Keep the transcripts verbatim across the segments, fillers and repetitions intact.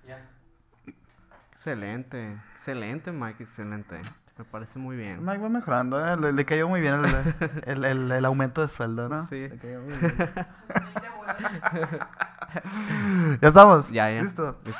Excelente, excelente, Mike, excelente. Me parece muy bien. Mike va mejorando, ¿eh? le, le cayó muy bien el, el, el, el aumento de sueldo, ¿no? Sí. Le cayó muy bien. ¿Ya estamos? Ya, ya. ¿Listo? Listo.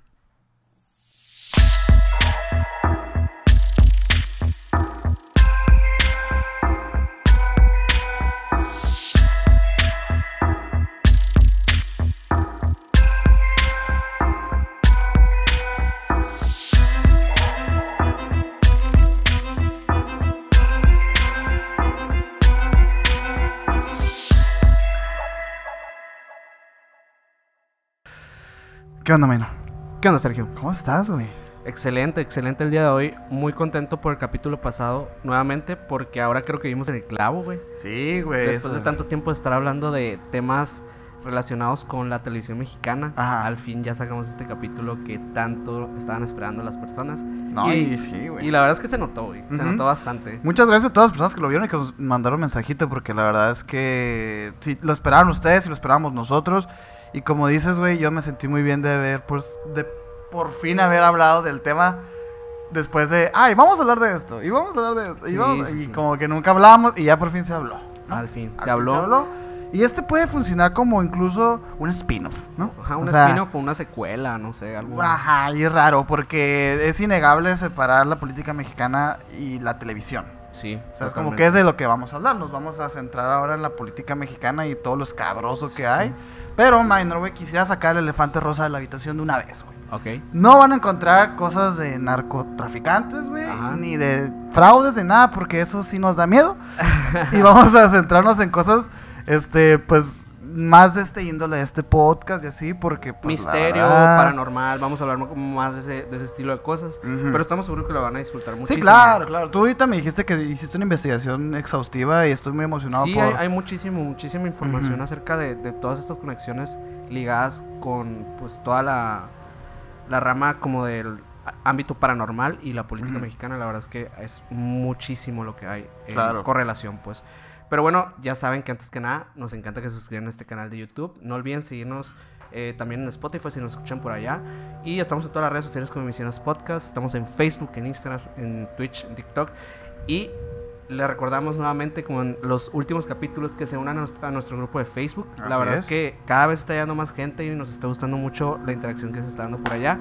¿Qué onda, Maino? ¿Qué onda, Sergio? ¿Cómo estás, güey? Excelente, excelente el día de hoy. Muy contento por el capítulo pasado, nuevamente, porque ahora creo que vimos en el clavo, güey. Sí, güey. Después eso. de tanto tiempo de estar hablando de temas relacionados con la televisión mexicana, Ajá. al fin ya sacamos este capítulo que tanto estaban esperando las personas. No, y, y sí, güey. Y la verdad es que se notó, güey. Se Uh-huh. notó bastante. Muchas gracias a todas las personas que lo vieron y que nos mandaron mensajito, porque la verdad es que sí, lo esperaban ustedes y lo esperábamos nosotros. Y como dices, güey, yo me sentí muy bien de haber, pues, de por fin haber hablado del tema después de, ay, vamos a hablar de esto, y vamos a hablar de esto, Sí, y, vamos, sí, y sí. como que nunca hablábamos y ya por fin se habló, ¿no? Al fin, Al se habló. se habló. Y este puede funcionar como incluso un spin-off, ¿no? Ajá, O un sea, spin-off o una secuela, no sé, algo. Ajá, y es raro, porque es innegable separar la política mexicana y la televisión. Sí. O sea, es como totalmente. que es de lo que vamos a hablar. Nos vamos a centrar ahora en la política mexicana y todo lo escabroso que hay. Pero, Minor, güey, quisiera sacar el elefante rosa de la habitación de una vez, güey. Ok. No van a encontrar cosas de narcotraficantes, güey, Ajá. ni de fraudes, de nada, porque eso sí nos da miedo. Y vamos a centrarnos en cosas, este, pues, más de este índole, de este podcast y así, porque, pues, Misterio, la verdad- paranormal, vamos a hablar como más de ese, de ese estilo de cosas. Ujú. Pero estamos seguros que lo van a disfrutar muchísimo. Sí, claro, claro. Tú ahorita me dijiste que hiciste una investigación exhaustiva y estoy muy emocionado Sí, por... hay, hay muchísimo, muchísima información Ujú. acerca de, de todas estas conexiones ligadas con pues toda la, la rama como del á- ámbito paranormal y la política Ujú. mexicana. La verdad es que es muchísimo lo que hay en Claro. correlación, pues. Pero bueno, ya saben que antes que nada nos encanta que se suscriban a este canal de YouTube. No olviden seguirnos eh, también en Spotify si nos escuchan por allá. Y estamos en todas las redes sociales como Emisiones Podcast. Estamos en Facebook, en Instagram, en Twitch, en TikTok. Y les recordamos nuevamente, como en los últimos capítulos, que se unan a nuestro, a nuestro grupo de Facebook. Así La verdad es. es. que cada vez está llegando más gente y nos está gustando mucho la interacción que se está dando por allá.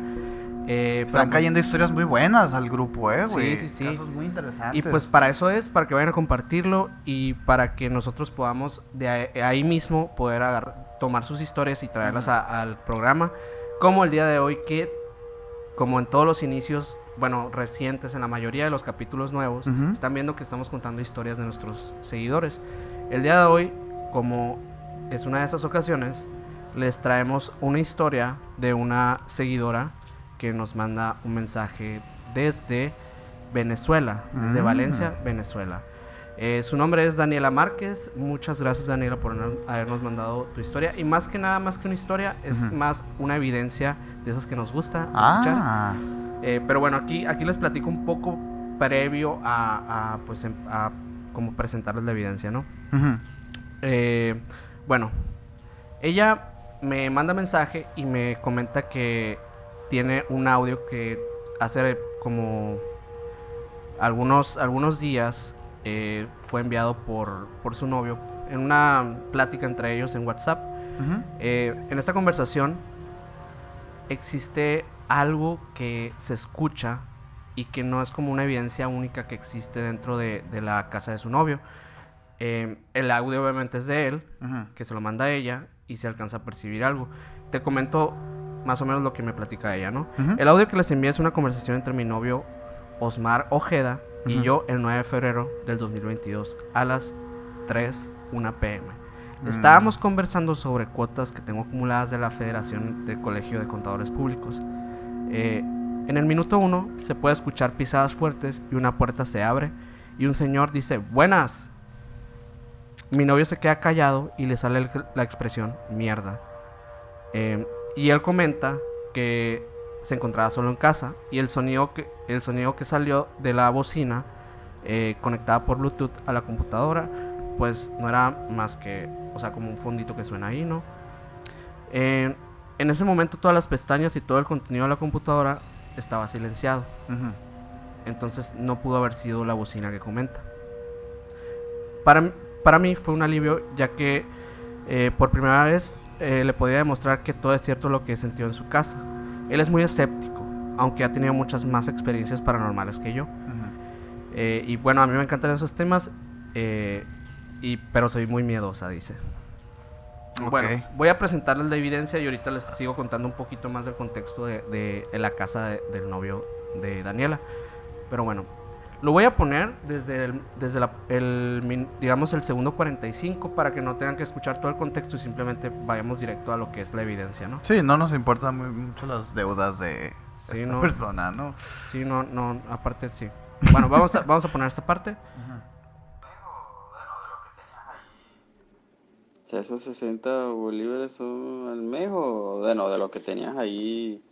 Eh, Están pero, cayendo historias muy buenas al grupo, eh, güey. Sí, sí, sí. Casos muy interesantes. Y pues para eso es, para que vayan a compartirlo y para que nosotros podamos de ahí, ahí mismo poder agarrar, tomar sus historias y traerlas Ujú. a- al programa. Como el día de hoy que, como en todos los inicios, bueno, recientes, en la mayoría de los capítulos nuevos, Ujú. están viendo que estamos contando historias de nuestros seguidores. El día de hoy, como es una de esas ocasiones, les traemos una historia de una seguidora que nos manda un mensaje desde Venezuela, desde Mm. Valencia, Venezuela. Eh, su nombre es Daniela Márquez. Muchas gracias, Daniela, por haber- habernos mandado tu historia. Y más que nada, más que una historia, es Ujú. más una evidencia de esas que nos gusta escuchar. Ah, Eh, pero bueno, aquí, aquí les platico un poco previo a, a, pues, em- a como presentarles la evidencia, ¿no? ujú. Eh, bueno, ella me manda mensaje y me comenta que tiene un audio que hace como algunos, algunos días eh, fue enviado por, por su novio en una plática entre ellos en WhatsApp. Ujú. Eh, en esta conversación existe algo que se escucha y que no es como una evidencia única que existe dentro de, de la casa de su novio. Eh, el audio obviamente es de él, Ujú. que se lo manda a ella y se alcanza a percibir algo. Te comento más o menos lo que me platica ella, ¿no? Ujú. El audio que les envía es una conversación entre mi novio Osmar Ojeda y Ujú. yo el nueve de febrero del dos mil veintidós a las tres una p m. Mm. Estábamos conversando sobre cuotas que tengo acumuladas de la Federación del Colegio de Contadores Públicos. Eh, en el minuto uno se puede escuchar pisadas fuertes y una puerta se abre y un señor dice, buenas. Mi novio se queda callado y le sale el- la expresión, mierda. Eh, y él comenta que se encontraba solo en casa y el sonido que, el sonido que salió de la bocina eh, conectada por Bluetooth a la computadora, pues no era más que, o sea, como un fondito que suena ahí, ¿no? Eh, en ese momento todas las pestañas y todo el contenido de la computadora estaba silenciado. Ujú. Entonces no pudo haber sido la bocina que comenta. Para, para mí fue un alivio, ya que eh, por primera vez eh, le podía demostrar que todo es cierto lo que sintió en su casa. Él es muy escéptico, aunque ha tenido muchas más experiencias paranormales que yo. Ujú. Eh, y bueno, a mí me encantan esos temas, eh, y, pero soy muy miedosa, dice. Ok. Bueno, voy a presentarles la evidencia y ahorita les sigo contando un poquito más del contexto de, de- de la casa de- del novio de Daniela. Pero bueno, lo voy a poner desde, el, desde la- el, min- digamos, el segundo cuarenta y cinco para que no tengan que escuchar todo el contexto y simplemente vayamos directo a lo que es la evidencia, ¿no? Sí, no nos importan muy, mucho las deudas de Sí, esta no. persona, ¿no? Sí, no, no, aparte sí. Bueno, vamos a, vamos a poner esta parte. O sea, esos sesenta bolívares son al mes o, bueno, de lo que tenías ahí,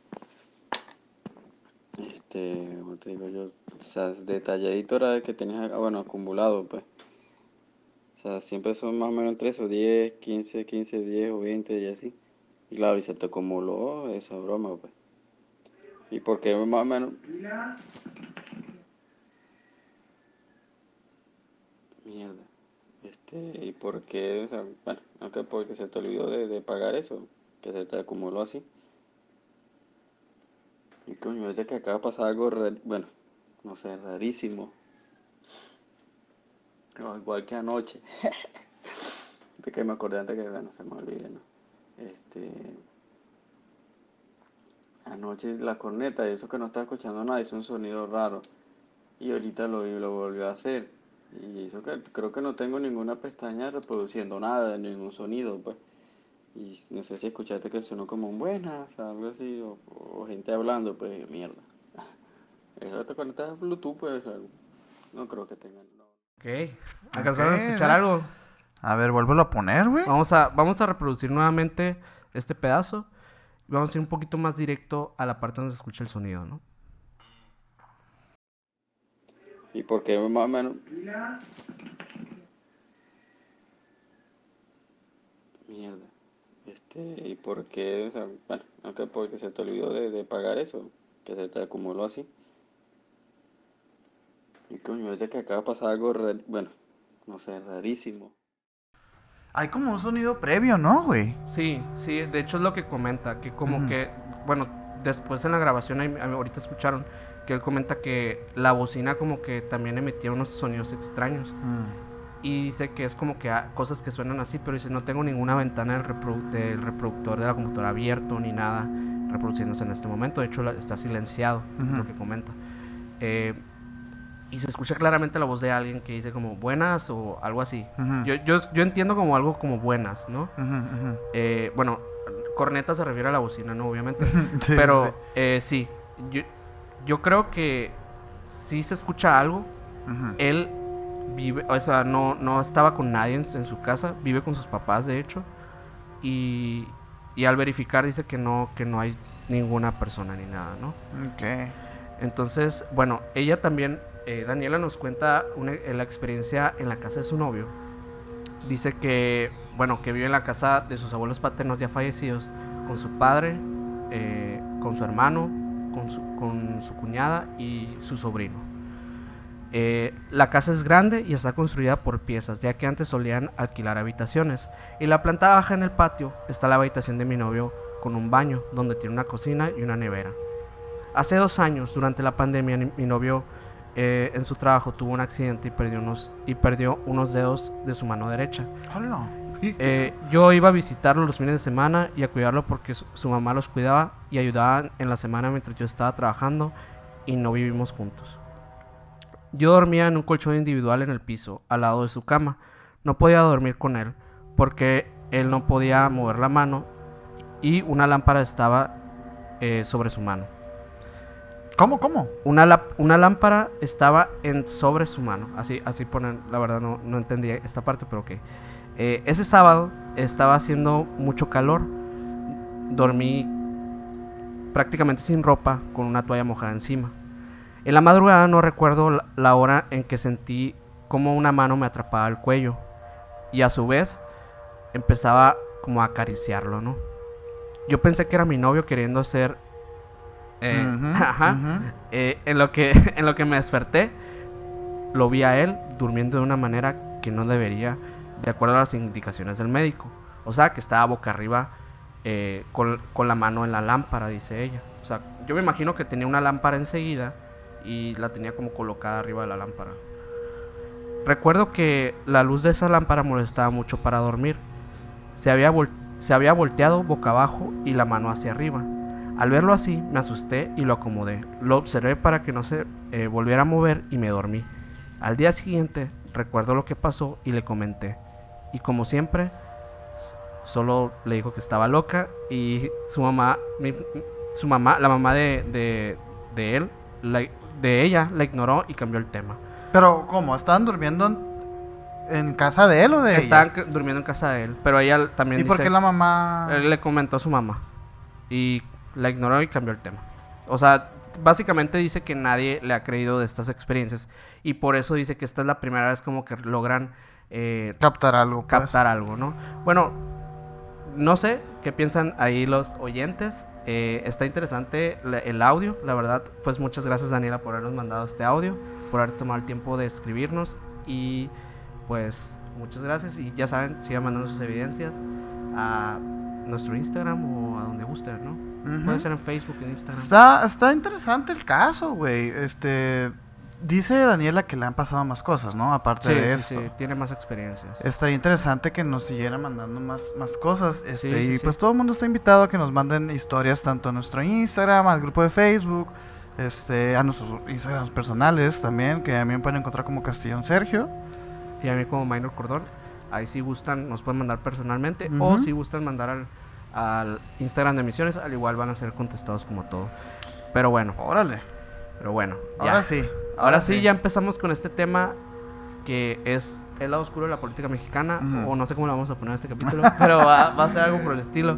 este, ¿cómo te digo yo? O sea, detalladito era el que tenías, ah, bueno, acumulado, pues. O sea, siempre son más o menos entre esos diez, quince, quince, diez o veinte y así. Y claro, y se te acumuló esa broma, pues. ¿Y por qué más o menos? Mierda. Este, ¿y por qué? O sea, bueno, no que porque se te olvidó de, de pagar eso, que se te acumuló así. Y coño, es que acaba de pasar algo, rar- bueno, no sé, rarísimo. No, igual que anoche. De que me acordé antes que, bueno, se me olvide, ¿no? Este, anoche la corneta, y eso que no estaba escuchando nada, hizo un sonido raro. Y ahorita lo, lo volvió a hacer. Y eso que creo que no tengo ninguna pestaña reproduciendo nada, ningún sonido, pues. Y no sé si escuchaste que sonó como un buenas, algo así, o, o gente hablando, pues mierda. Eso te conectas a Bluetooth, pues no creo que tengan. No. Ok, ¿alcanzaron Ok, a escuchar ¿no? algo? A ver, vuélvelo a poner, güey. Vamos a, vamos a reproducir nuevamente este pedazo. Y vamos a ir un poquito más directo a la parte donde se escucha el sonido, ¿no? ¿Y por qué más o menos? Mierda. Este, ¿y por qué? O sea, bueno, no que porque se te olvidó de, de pagar eso, que se te acumuló así. Y coño, es que acaba de pasar algo, rar- bueno, no sé, rarísimo. Hay como un sonido previo, ¿no, güey? Sí, sí, de hecho es lo que comenta, que como Ujú. que, bueno, después en la grabación, ahí- ahí ahorita escucharon, que él comenta que la bocina como que también emitía unos sonidos extraños. Mm. Y dice que es como que ah, cosas que suenan así, pero dice, no tengo ninguna ventana del, reprodu- del reproductor de la computadora abierto ni nada reproduciéndose en este momento. De hecho, la- está silenciado, es Ujú. lo que comenta. Eh, y se escucha claramente la voz de alguien que dice como buenas o algo así. Ujú. Yo, yo, yo entiendo como algo como buenas, ¿no? Ujú, ujú. Eh, bueno, corneta se refiere a la bocina, ¿no? Obviamente. Sí, Pero sí. eh, sí, yo, yo creo que sí se escucha algo. Ujú. Él vive, o sea, no, no estaba con nadie en, en su casa, vive con sus papás, de hecho. Y, y al verificar dice que no, que no hay ninguna persona ni nada, ¿no? Ok. Entonces, bueno, ella también, eh, Daniela nos cuenta una, eh, la experiencia en la casa de su novio. Dice que, bueno, que vive en la casa de sus abuelos paternos ya fallecidos, con su padre, eh, con su hermano, con su, con su cuñada y su sobrino. Eh, la casa es grande y está construida por piezas, ya que antes solían alquilar habitaciones. Y la planta baja en el patio está la habitación de mi novio con un baño, donde tiene una cocina y una nevera. Hace dos años, durante la pandemia, ni- mi novio eh, en su trabajo tuvo un accidente y perdió unos, y perdió unos dedos de su mano derecha. Hola. Eh, yo iba a visitarlo los fines de semana y a cuidarlo porque su, su mamá los cuidaba y ayudaba en la semana mientras yo estaba trabajando y no vivimos juntos. Yo dormía en un colchón individual en el piso, al lado de su cama. No podía dormir con él porque él no podía mover la mano y una lámpara estaba eh, sobre su mano. ¿Cómo, cómo? Una, lap- una lámpara estaba en, sobre su mano. Así, así ponen, la verdad no, no entendí esta parte, pero ok. Eh, ese sábado estaba haciendo mucho calor. Dormí prácticamente sin ropa, con una toalla mojada encima. En la madrugada no recuerdo la, la hora en que sentí como una mano me atrapaba el cuello. Y a su vez empezaba como a acariciarlo, ¿no? Yo pensé que era mi novio queriendo hacer... Eh, Ujú, ajá. ujú. Eh, en, lo que, en lo que me desperté, lo vi a él durmiendo de una manera que no debería, de acuerdo a las indicaciones del médico. O sea, que estaba boca arriba eh, con, con la mano en la lámpara, dice ella. O sea, yo me imagino que tenía una lámpara enseguida y la tenía como colocada arriba de la lámpara. Recuerdo que la luz de esa lámpara molestaba mucho para dormir. Se había, vol- se había volteado boca abajo y la mano hacia arriba. Al verlo así, me asusté y lo acomodé. Lo observé para que no se eh, volviera a mover y me dormí. Al día siguiente, recuerdo lo que pasó y le comenté. Y como siempre, s- solo le dijo que estaba loca y su mamá, mi- su mamá, la mamá de, de, de él, la- de ella, la ignoró y cambió el tema. Pero, ¿cómo? ¿Estaban durmiendo en, en casa de él o de Estaban ella? c- durmiendo en casa de él, pero ella también ¿Y por dice- qué la mamá...? él le comentó a su mamá y la ignoró y cambió el tema. O sea, básicamente dice que nadie le ha creído de estas experiencias y por eso dice que esta es la primera vez como que logran eh, captar algo, pues. captar algo, ¿no? Bueno, no sé qué piensan ahí los oyentes. Eh, está interesante la- el audio, la verdad. Pues muchas gracias, Daniela, por habernos mandado este audio, por haber tomado el tiempo de escribirnos y pues muchas gracias. Y ya saben, sigan mandando sus evidencias a nuestro Instagram o a donde gusten, ¿no? Ujú. Puede ser en Facebook, en Instagram. Está, está interesante el caso, güey. Este... Dice Daniela que le han pasado más cosas, ¿no? Aparte Sí, de sí, esto. sí, tiene más experiencias. Estaría interesante que nos siguieran mandando más, más cosas. Este, Sí, sí, y sí. pues todo el mundo está invitado a que nos manden historias tanto a nuestro Instagram, al grupo de Facebook, este, a nuestros Instagrams personales también, que a mí me pueden encontrar como Castillón Sergio. Y a mí como Minor Cordón. Ahí si gustan nos pueden mandar personalmente Ujú. o si gustan mandar al, al Instagram de Misiones, al igual van a ser contestados como todo. Pero bueno, Órale. pero bueno. ya. Ahora sí. Ahora sí, ya empezamos con este tema que es el lado oscuro de la política mexicana, Ujú. o no sé cómo le vamos a poner a este capítulo, pero va, va a ser algo por el estilo.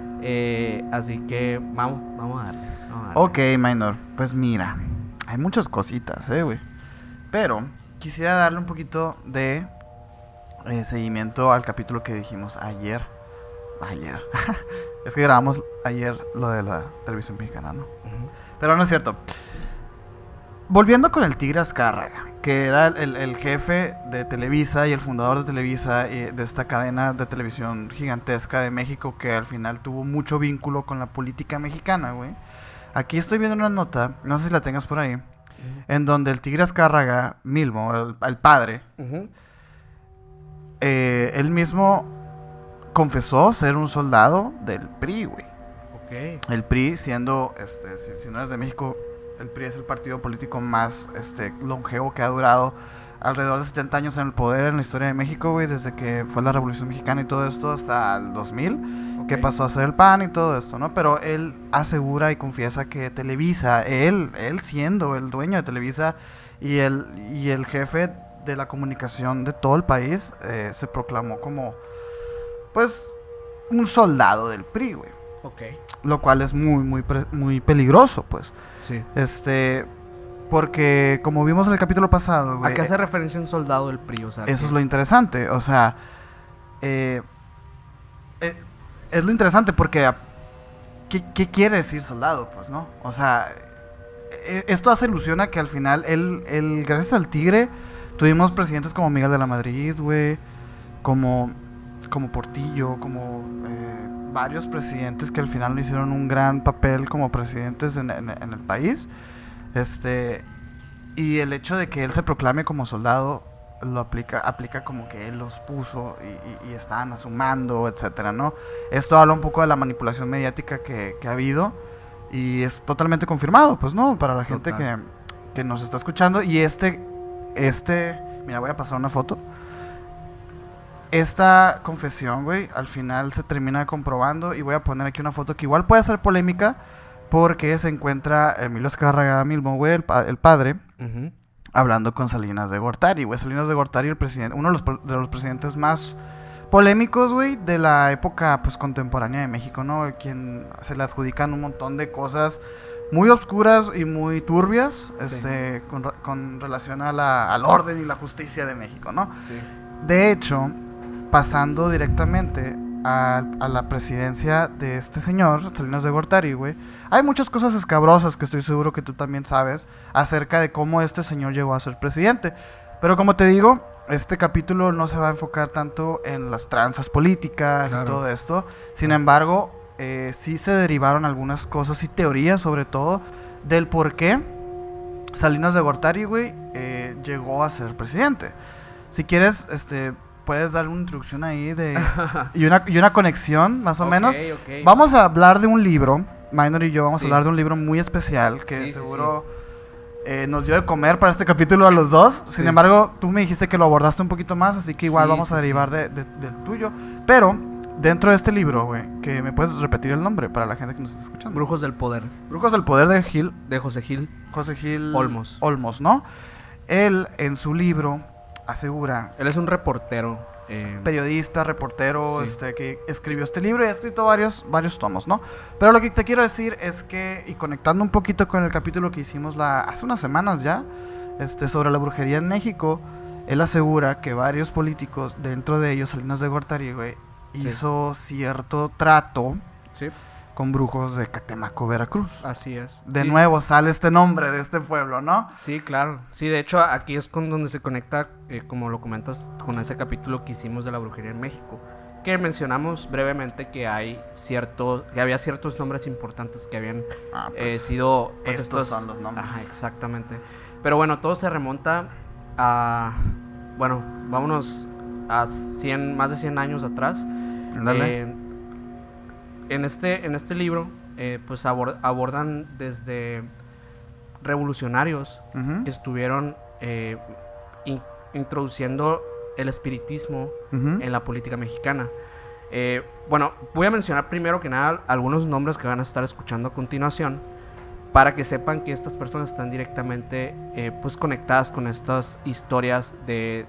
Eh, así que vamos, vamos a darle. Vamos a darle. Ok, Minor. Pues mira, hay muchas cositas, eh, güey. Pero quisiera darle un poquito de eh, seguimiento al capítulo que dijimos ayer. Ayer. Es que grabamos ayer lo de la televisión mexicana, ¿no? Ujú. Pero no es cierto. Volviendo con el Tigre Azcárraga, que era el, el- el jefe de Televisa y el fundador de Televisa y de esta cadena de televisión gigantesca de México que al final tuvo mucho vínculo con la política mexicana, güey. Aquí estoy viendo una nota, no sé si la tengas por ahí, en donde el Tigre Azcárraga mismo, el, el padre, Ujú. eh, él mismo confesó ser un soldado del P R I, güey. Ok. El P R I siendo, este, si, si no eres de México, el P R I es el partido político más este, longevo que ha durado alrededor de setenta años en el poder en la historia de México, güey, desde que fue la Revolución Mexicana y todo esto hasta el dos mil, Ok. que pasó a ser el P A N y todo esto, ¿no? Pero él asegura y confiesa que Televisa, él, él siendo el dueño de Televisa y el, y el jefe de la comunicación de todo el país, eh, se proclamó como, pues, un soldado del P R I, güey. Ok. Lo cual es muy, muy, pre- muy peligroso, pues. Sí. Este, porque como vimos en el capítulo pasado, güey, ¿A qué hace referencia un soldado del P R I? O sea, eso que- es lo interesante. O sea, eh, eh, es lo interesante porque ah, ¿qué, qué quiere decir soldado? Pues, ¿no? O sea, eh, esto hace alusión a que al final, él, él, gracias al Tigre, tuvimos presidentes como Miguel de la Madrid, güey, como, como Portillo, como eh, varios presidentes que al final no hicieron un gran papel como presidentes en, en- en el país. Este, y el hecho de que él se proclame como soldado lo aplica, aplica como que él los puso y, y, y estaban a su mando, etcétera, ¿no? Esto habla un poco de la manipulación mediática que, que ha habido y es totalmente confirmado, pues, ¿no? Para la gente que, Total. que nos está escuchando. Y este, este, mira, voy a pasar una foto. Esta confesión, güey, al final se termina comprobando y voy a poner aquí una foto que igual puede ser polémica porque se encuentra Emilio Azcárraga mismo, güey, el, pa- el padre, Ujú. hablando con Salinas de Gortari, güey. Salinas de Gortari, el presidente, uno de los, po- de los presidentes más polémicos, güey, de la época, pues, contemporánea de México, ¿no? Quien se le adjudican un montón de cosas muy oscuras y muy turbias, este, con, re- con relación a la, al orden y la justicia de México, ¿no? Sí. De hecho, pasando directamente a, a la presidencia de este señor, Salinas de Gortari, güey, hay muchas cosas escabrosas que estoy seguro que tú también sabes acerca de cómo este señor llegó a ser presidente. Pero como te digo, este capítulo no se va a enfocar tanto en las tranzas políticas claro. y todo esto. Sin embargo, eh, sí se derivaron algunas cosas y teorías, sobre todo, del por qué Salinas de Gortari, güey, eh, llegó a ser presidente. Si quieres, este, puedes dar una introducción ahí de y una, y una conexión, más o okay, menos. Okay. Vamos a hablar de un libro, Minor y yo vamos sí. a hablar de un libro muy especial que sí, seguro... Sí, sí. Eh, nos dio de comer para este capítulo a los dos. Sin sí. embargo, tú me dijiste que lo abordaste un poquito más, así que igual sí, vamos sí, a derivar sí. de, de, del tuyo. Pero, dentro de este libro, güey, que me puedes repetir el nombre para la gente que nos está escuchando. Brujos del Poder. Brujos del Poder de Gil. De José Gil. José Gil Olmos. Olmos, ¿no? Él, en su libro, asegura... Él es un reportero. Eh, periodista, reportero, sí. este, que escribió este libro y ha escrito varios, varios tomos, ¿no? Pero lo que te quiero decir es que, y conectando un poquito con el capítulo que hicimos la, hace unas semanas ya, este, sobre la brujería en México, él asegura que varios políticos, dentro de ellos Salinas de Gortari, güey, sí. hizo cierto trato sí. con brujos de Catemaco, Veracruz. Así es. De sí. nuevo sale este nombre de este pueblo, ¿no? Sí, claro. Sí, de hecho aquí es con donde se conecta, eh, como lo comentas, con ese capítulo que hicimos de la brujería en México, que mencionamos brevemente que hay cierto, que había ciertos nombres importantes que habían ah, pues, eh, sido... Pues, estos, estos son los nombres. Ajá, exactamente. Pero bueno, todo se remonta a... Bueno, vámonos a cien, más de cien años atrás. Dale. Eh, En este, en este libro, eh, pues abor- abordan desde revolucionarios uh-huh. que estuvieron eh, in- introduciendo el espiritismo uh-huh. en la política mexicana. Eh, bueno, voy a mencionar primero que nada algunos nombres que van a estar escuchando a continuación para que sepan que estas personas están directamente eh, pues conectadas con estas historias de,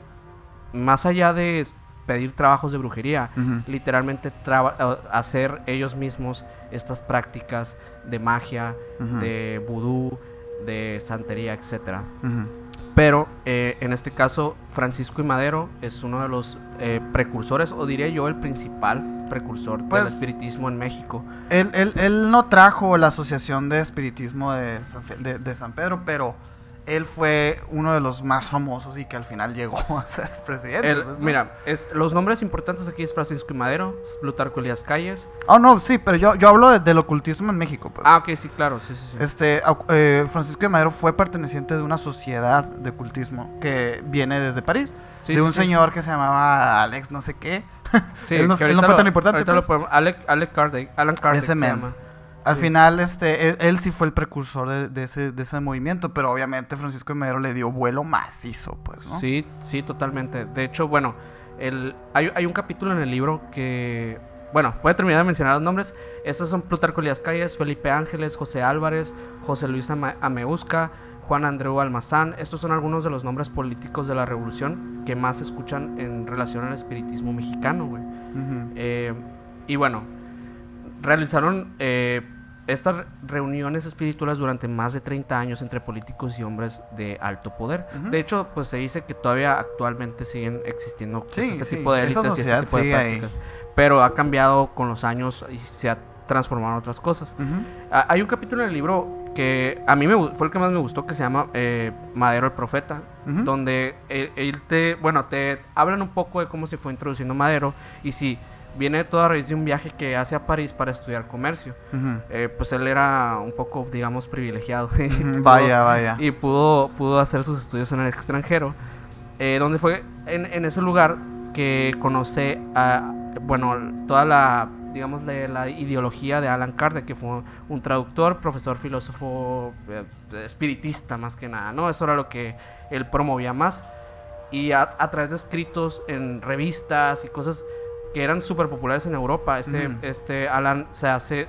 más allá de pedir trabajos de brujería, uh-huh. literalmente traba- hacer ellos mismos estas prácticas de magia, uh-huh. de vudú, de santería, etcétera. Uh-huh. Pero eh, en este caso Francisco I. Madero es uno de los eh, precursores, o diría yo el principal precursor pues, del espiritismo en México. Él, él, él no trajo la asociación de espiritismo de San, de, de San Pedro, pero él fue uno de los más famosos y que al final llegó a ser presidente. El, mira, es, los nombres importantes aquí es Francisco I. Madero, Plutarco Elías Calles. Oh, no, sí, pero yo, yo hablo de, del ocultismo en México. Pues. Ah, ok, sí, claro. Sí, sí, sí. Este, eh, Francisco I. Madero fue perteneciente de una sociedad de ocultismo que viene desde París. Sí, de sí, un sí. señor que se llamaba Alex no sé qué. Sí, él no, él no fue lo, tan importante. Ahorita pues. lo podemos, Alec, Alec Kardec, Alan Kardec Ese se llama. Al sí. final, este, él, él sí fue el precursor de, de, ese, de ese movimiento, pero obviamente Francisco I. Madero le dio vuelo macizo, pues, ¿no? Sí, sí, totalmente. De hecho, bueno, el, hay, hay un capítulo en el libro que, bueno, voy a terminar de mencionar los nombres. Estos son Plutarco Elías Calles, Felipe Ángeles, José Álvarez, José Luis Ama- Ameuzca, Juan Andreu Almazán. Estos son algunos de los nombres políticos de la revolución que más se escuchan en relación al espiritismo mexicano, güey. Uh-huh. Eh, y bueno, realizaron... Eh, estas reuniones espirituales durante más de treinta años entre políticos y hombres de alto poder. Uh-huh. De hecho, pues se dice que todavía actualmente siguen existiendo sí, ese sí. tipo de élites y ese tipo de prácticas. Ahí. Pero ha cambiado con los años y se ha transformado en otras cosas. Uh-huh. Ah, hay un capítulo en el libro que a mí me, fue el que más me gustó, que se llama eh, Madero el Profeta, uh-huh. donde él, él te, bueno, te hablan un poco de cómo se fue introduciendo Madero y si viene todo a raíz de un viaje que hace a París para estudiar comercio. Uh-huh. Eh, pues él era un poco, digamos, privilegiado. Uh-huh. vaya, vaya. Y pudo, pudo hacer sus estudios en el extranjero. Eh, donde fue en, en ese lugar que conoce a, bueno, toda la, digamos, la, la ideología de Alan Kardec, que fue un traductor, profesor, filósofo, eh, espiritista más que nada, ¿no? Eso era lo que él promovía más. Y a, a través de escritos en revistas y cosas que eran súper populares en Europa. Este, mm. este Alan se hace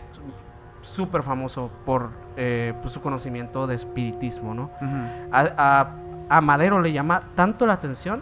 súper famoso por eh, pues, su conocimiento de espiritismo, ¿no? Uh-huh. A, a, a Madero le llama tanto la atención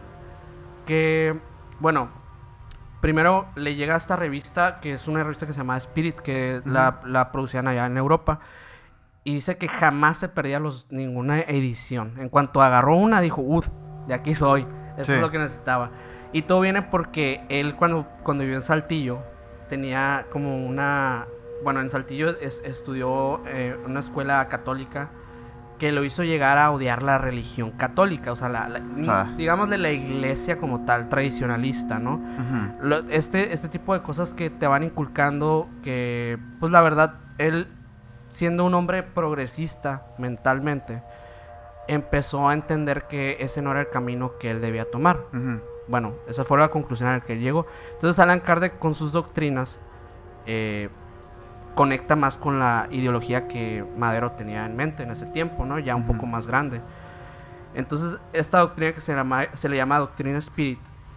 que, bueno, primero le llega a esta revista, que es una revista que se llama Spirit, que uh-huh. la, la producían allá en Europa, y dice que jamás se perdía los, ninguna edición. En cuanto agarró una, dijo, uh, de aquí soy, eso sí. es lo que necesitaba. Y todo viene porque él cuando, cuando vivió en Saltillo, tenía como una... Bueno, en Saltillo es, estudió eh, una escuela católica que lo hizo llegar a odiar la religión católica, o sea, la, la, Ah. digámosle la iglesia como tal, tradicionalista, ¿no? Ujú. Lo- este, este tipo de cosas que te van inculcando, que pues la verdad, él siendo un hombre progresista mentalmente, empezó a entender que ese no era el camino que él debía tomar. Ujú. Bueno, esa fue la conclusión a la que él llegó. Entonces Alan Kardec con sus doctrinas eh, conecta más con la ideología que Madero tenía en mente en ese tiempo, ¿no? Ya un Ujú. poco más grande. Entonces esta doctrina que se, llama, se le llama doctrina Spirit,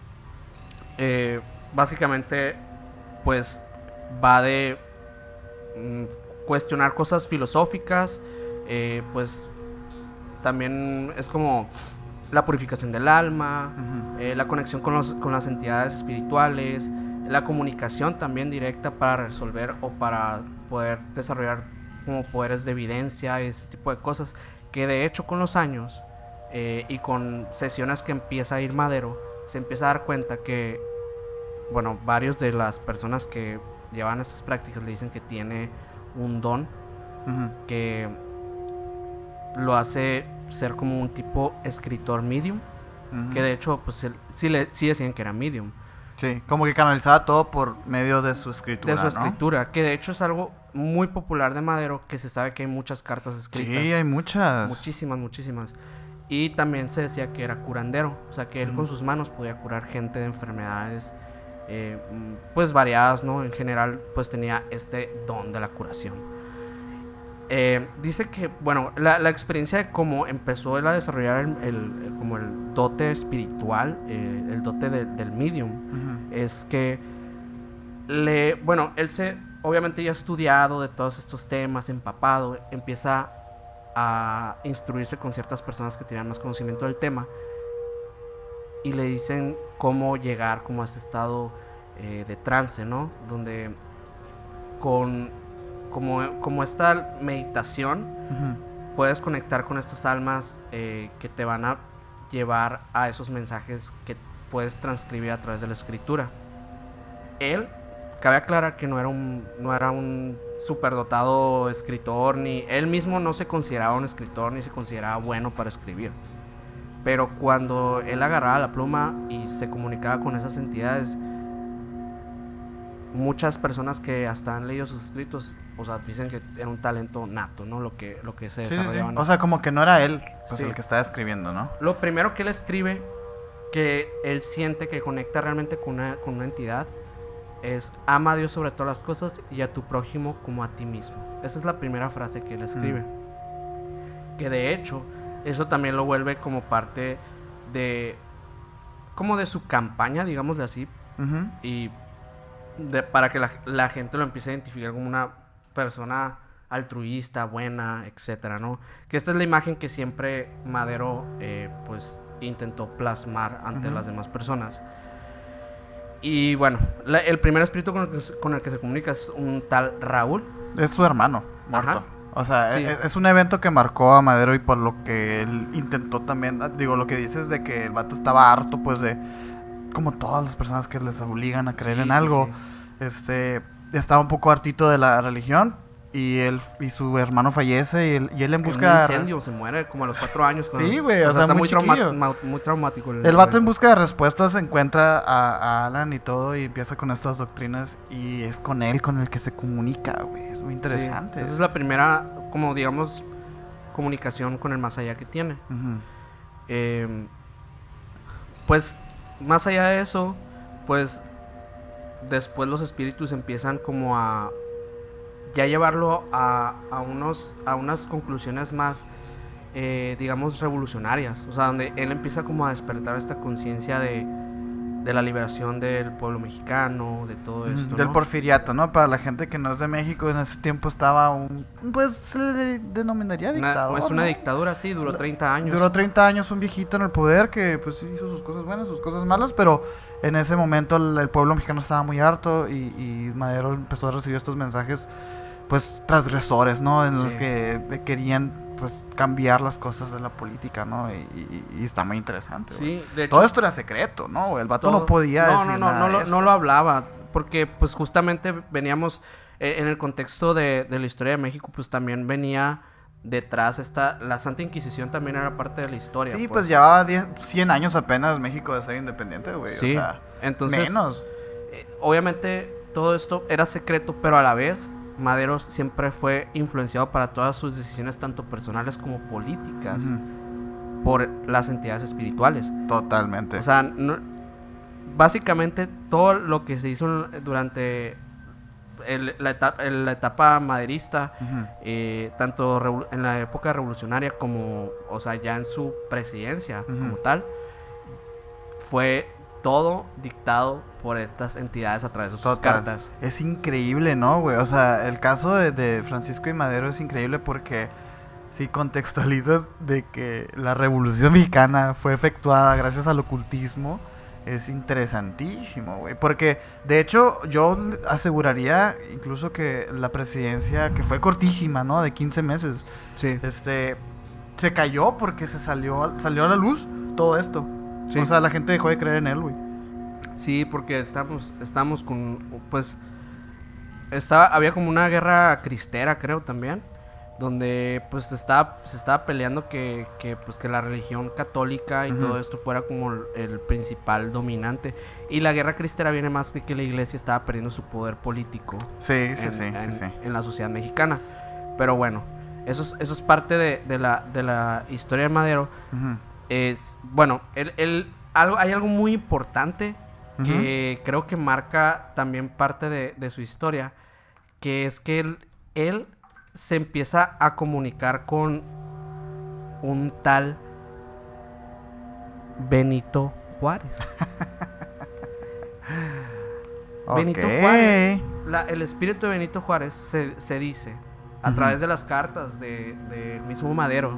eh, básicamente pues va de mm, cuestionar cosas filosóficas, eh, pues también es como la purificación del alma, Ujú. eh, la conexión con, los, con las entidades espirituales, la comunicación también directa para resolver o para poder desarrollar como poderes de evidencia, ese tipo de cosas, que de hecho con los años eh, y con sesiones que empieza a ir Madero, se empieza a dar cuenta que, bueno, varios de las personas que llevan estas prácticas le dicen que tiene un don Ujú. que lo hace ser como un tipo escritor medium, Ujú. que de hecho pues él, sí, le, sí decían que era medium, Sí, como que canalizaba todo por medio de su escritura, de su ¿no? escritura, que de hecho es algo muy popular de Madero, que se sabe que hay muchas cartas escritas, Sí, hay muchas. muchísimas, muchísimas, y también se decía que era curandero, o sea que él Ujú. con sus manos podía curar gente de enfermedades eh, mm, pues variadas, ¿no? En general pues tenía este don de la curación. Eh, dice que, bueno, la, la experiencia de cómo empezó él a desarrollar el, el- el- como el dote espiritual, eh, el dote de- del medium, Ujú. es que le, bueno, él se, obviamente ya ha estudiado de todos estos temas, empapado, empieza a instruirse con ciertas personas que tenían más conocimiento del tema y le dicen cómo llegar como a ese estado eh, de trance, ¿no? Donde con como, como esta meditación Ujú. puedes conectar con estas almas eh, que te van a llevar a esos mensajes que puedes transcribir a través de la escritura. Él, cabe aclarar que no era un, no era un superdotado escritor, ni él mismo no se consideraba un escritor, ni se consideraba bueno para escribir. Pero cuando él agarraba la pluma y se comunicaba con esas entidades, muchas personas que hasta han leído sus escritos, o sea, dicen que era un talento nato, ¿no? Lo que, lo que se Sí, sí, sí. desarrollaba. en O sea, como que no era él pues, Sí. el que estaba escribiendo, ¿no? Lo primero que él escribe, que él siente que conecta realmente con una, con una entidad, es ama a Dios sobre todas las cosas y a tu prójimo como a ti mismo. Esa es la primera frase que él escribe. Mm. Que de hecho, eso también lo vuelve como parte de, como de su campaña, digámosle así, Ujú. y de, para que la, la gente lo empiece a identificar como una persona altruista, buena, etcétera, ¿no? Que esta es la imagen que siempre Madero eh, pues intentó plasmar ante Ujú. las demás personas. Y bueno, la- el primer espíritu con el, que, se- con el que se comunica es un tal Raúl. Es su hermano, muerto. Ajá. O sea, Sí. es, es un evento que marcó a Madero y por lo que él intentó también, ah, digo, lo que dices de que el vato estaba harto, pues de, como todas las personas que les obligan a creer Sí, en sí, algo, sí. este, estaba un poco hartito de la religión y él y su hermano fallece y él, y él en En busca un de incendio, se muere como a los cuatro años. con- Sí, güey, o sea, está muy muy, trauma- chiquillo. ma- muy traumático. el El vato en evento. busca de respuestas encuentra a, a Alan y todo y empieza con estas doctrinas y es con él con el que se comunica, güey. Es muy interesante. Sí, esa es la primera, como digamos, comunicación con el más allá que tiene. Ujú. Eh, pues, más allá de eso, pues, después los espíritus empiezan como a ya llevarlo a, a, unos, a unas conclusiones más, eh, digamos, revolucionarias. O sea, donde él empieza como a despertar esta conciencia de, de la liberación del pueblo mexicano, de todo Ujú, esto, del ¿no? porfiriato, ¿no? Para la gente que no es de México, en ese tiempo estaba un... Pues se le de- denominaría Una- dictador, es una ¿no? dictadura, sí, duró treinta años. Duró treinta años un viejito en el poder que pues sí hizo sus cosas buenas, sus cosas malas, pero en ese momento el, el pueblo mexicano estaba muy harto y, y Madero empezó a recibir estos mensajes pues transgresores, ¿no? En los Sí. que querían pues cambiar las cosas de la política, ¿no? Y, y, y está muy interesante, güey. Sí, de hecho, Todo esto era secreto, ¿no? güey? El vato todo- no podía no, decir no, no, nada no, de lo, esto. no lo hablaba, porque pues justamente veníamos eh, en el contexto de, de la historia de México, pues también venía detrás esta, la Santa Inquisición también era parte de la historia. Sí, pues, llevaba diez, cien años apenas México de ser independiente, güey. Sí, o sea, entonces, menos. eh, obviamente todo esto era secreto, pero a la vez Madero siempre fue influenciado para todas sus decisiones, tanto personales como políticas, Ujú. por las entidades espirituales. Totalmente. O sea, no- básicamente todo lo que se hizo durante el- la, etapa, la etapa maderista, Ujú. eh, tanto revu- en la época revolucionaria como, o sea, ya en su presidencia Ujú. como tal, fue todo dictado por estas entidades a través de sus Total. cartas. Es increíble, ¿no, güey? O sea, el caso de, de Francisco y Madero es increíble porque si contextualizas de que la Revolución Mexicana fue efectuada gracias al ocultismo, es interesantísimo, güey. Porque, de hecho, yo aseguraría incluso que la presidencia, que fue cortísima, ¿no? De quince meses, Sí. este, se cayó porque se salió, salió a la luz todo esto. Sí. O sea, la gente dejó de creer en él, güey. Sí, porque estamos, estamos con, pues, estaba, había como una guerra cristera, creo, también, donde, pues, se estaba, se estaba peleando que, que, pues, que la religión católica y Ujú. todo esto fuera como el, el principal dominante. Y la guerra cristera viene más de que la iglesia estaba perdiendo su poder político Sí, sí, en, sí, en- sí, sí. en la sociedad mexicana. Pero bueno, eso es, eso es parte de, de la, de la historia de Madero. Ujú. Es, bueno, él, él- algo, hay algo muy importante que creo que marca también parte de, de su historia, que es que él, él se empieza a comunicar con un tal Benito Juárez. Benito Ok. Juárez, la- el espíritu de Benito Juárez se, se dice a Ujú. través de las cartas de- del mismo Madero.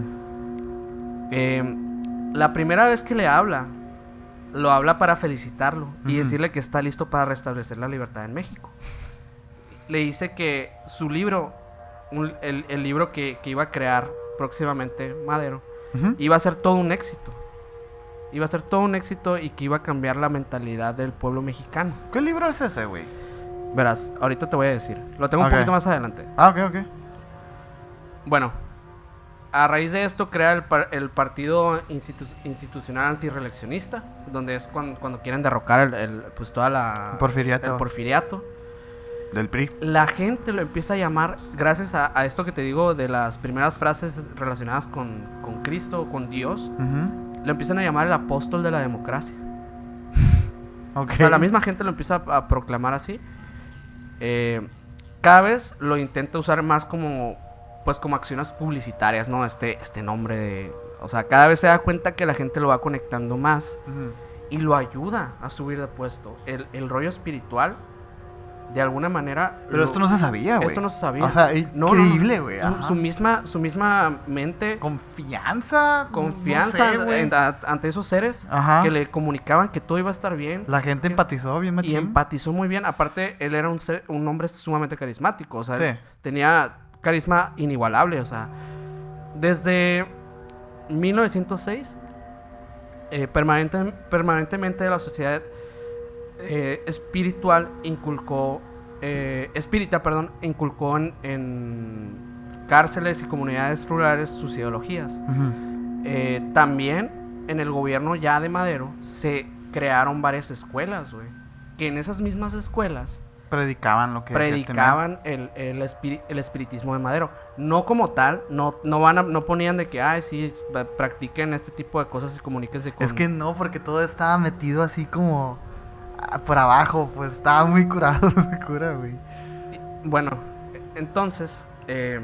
Ujú. Eh, la primera vez que le habla, lo habla para felicitarlo y Ujú. decirle que está listo para restablecer la libertad en México. Le dice que su libro, un- el, el libro que, que iba a crear próximamente Madero, Ujú. iba a ser todo un éxito. Iba a ser todo un éxito y que iba a cambiar la mentalidad del pueblo mexicano. ¿Qué libro es ese, güey? Verás, ahorita te voy a decir. Lo tengo Ok. un poquito más adelante. Ah, ok, ok. Bueno, a raíz de esto crea el, par- el Partido Institu- Institucional Antirreeleccionista, donde es cuando, cuando quieren derrocar el, el, pues toda la... Porfiriato. el porfiriato. Del P R I. La gente lo empieza a llamar, gracias a, a esto que te digo de las primeras frases relacionadas con, con Cristo, con Dios, Ujú. lo empiezan a llamar el apóstol de la democracia. Ok. O sea, la misma gente lo empieza a, a proclamar así. Eh, cada vez lo intenta usar más como, pues, como acciones publicitarias, ¿no? Este, este nombre de... O sea, cada vez se da cuenta que la gente lo va conectando más Ujú. y lo ayuda a subir de puesto. El, el rollo espiritual, de alguna manera... Pero lo- esto no se sabía, güey. Esto no se sabía. O sea, No, no, no. increíble, güey. Su, ajá. su misma, su misma mente... Confianza. Confianza no sé, güey. en- a- ante esos seres Ajá. que le comunicaban que todo iba a estar bien. La gente que- empatizó bien Y machín. empatizó muy bien. Aparte, él era un, ser- un hombre sumamente carismático. O sea, Sí. él tenía carisma inigualable. O sea, desde mil novecientos seis, eh, permanente- permanentemente la sociedad eh, espiritual inculcó, eh, espírita, perdón, inculcó en, en cárceles y comunidades rurales sus ideologías. Ujú. Eh, también en el gobierno ya de Madero se crearon varias escuelas, güey. Que en esas mismas escuelas Predicaban lo que decía este predicaban el, el, espiri- el espiritismo de Madero. No como tal, no, no, van a- no ponían de que, ay, sí, pa- practiquen este tipo de cosas y comuníquense man. con... Es que no, porque todo estaba metido así como ah, por abajo, pues estaba muy curado ese cura, güey. Bueno, entonces, eh,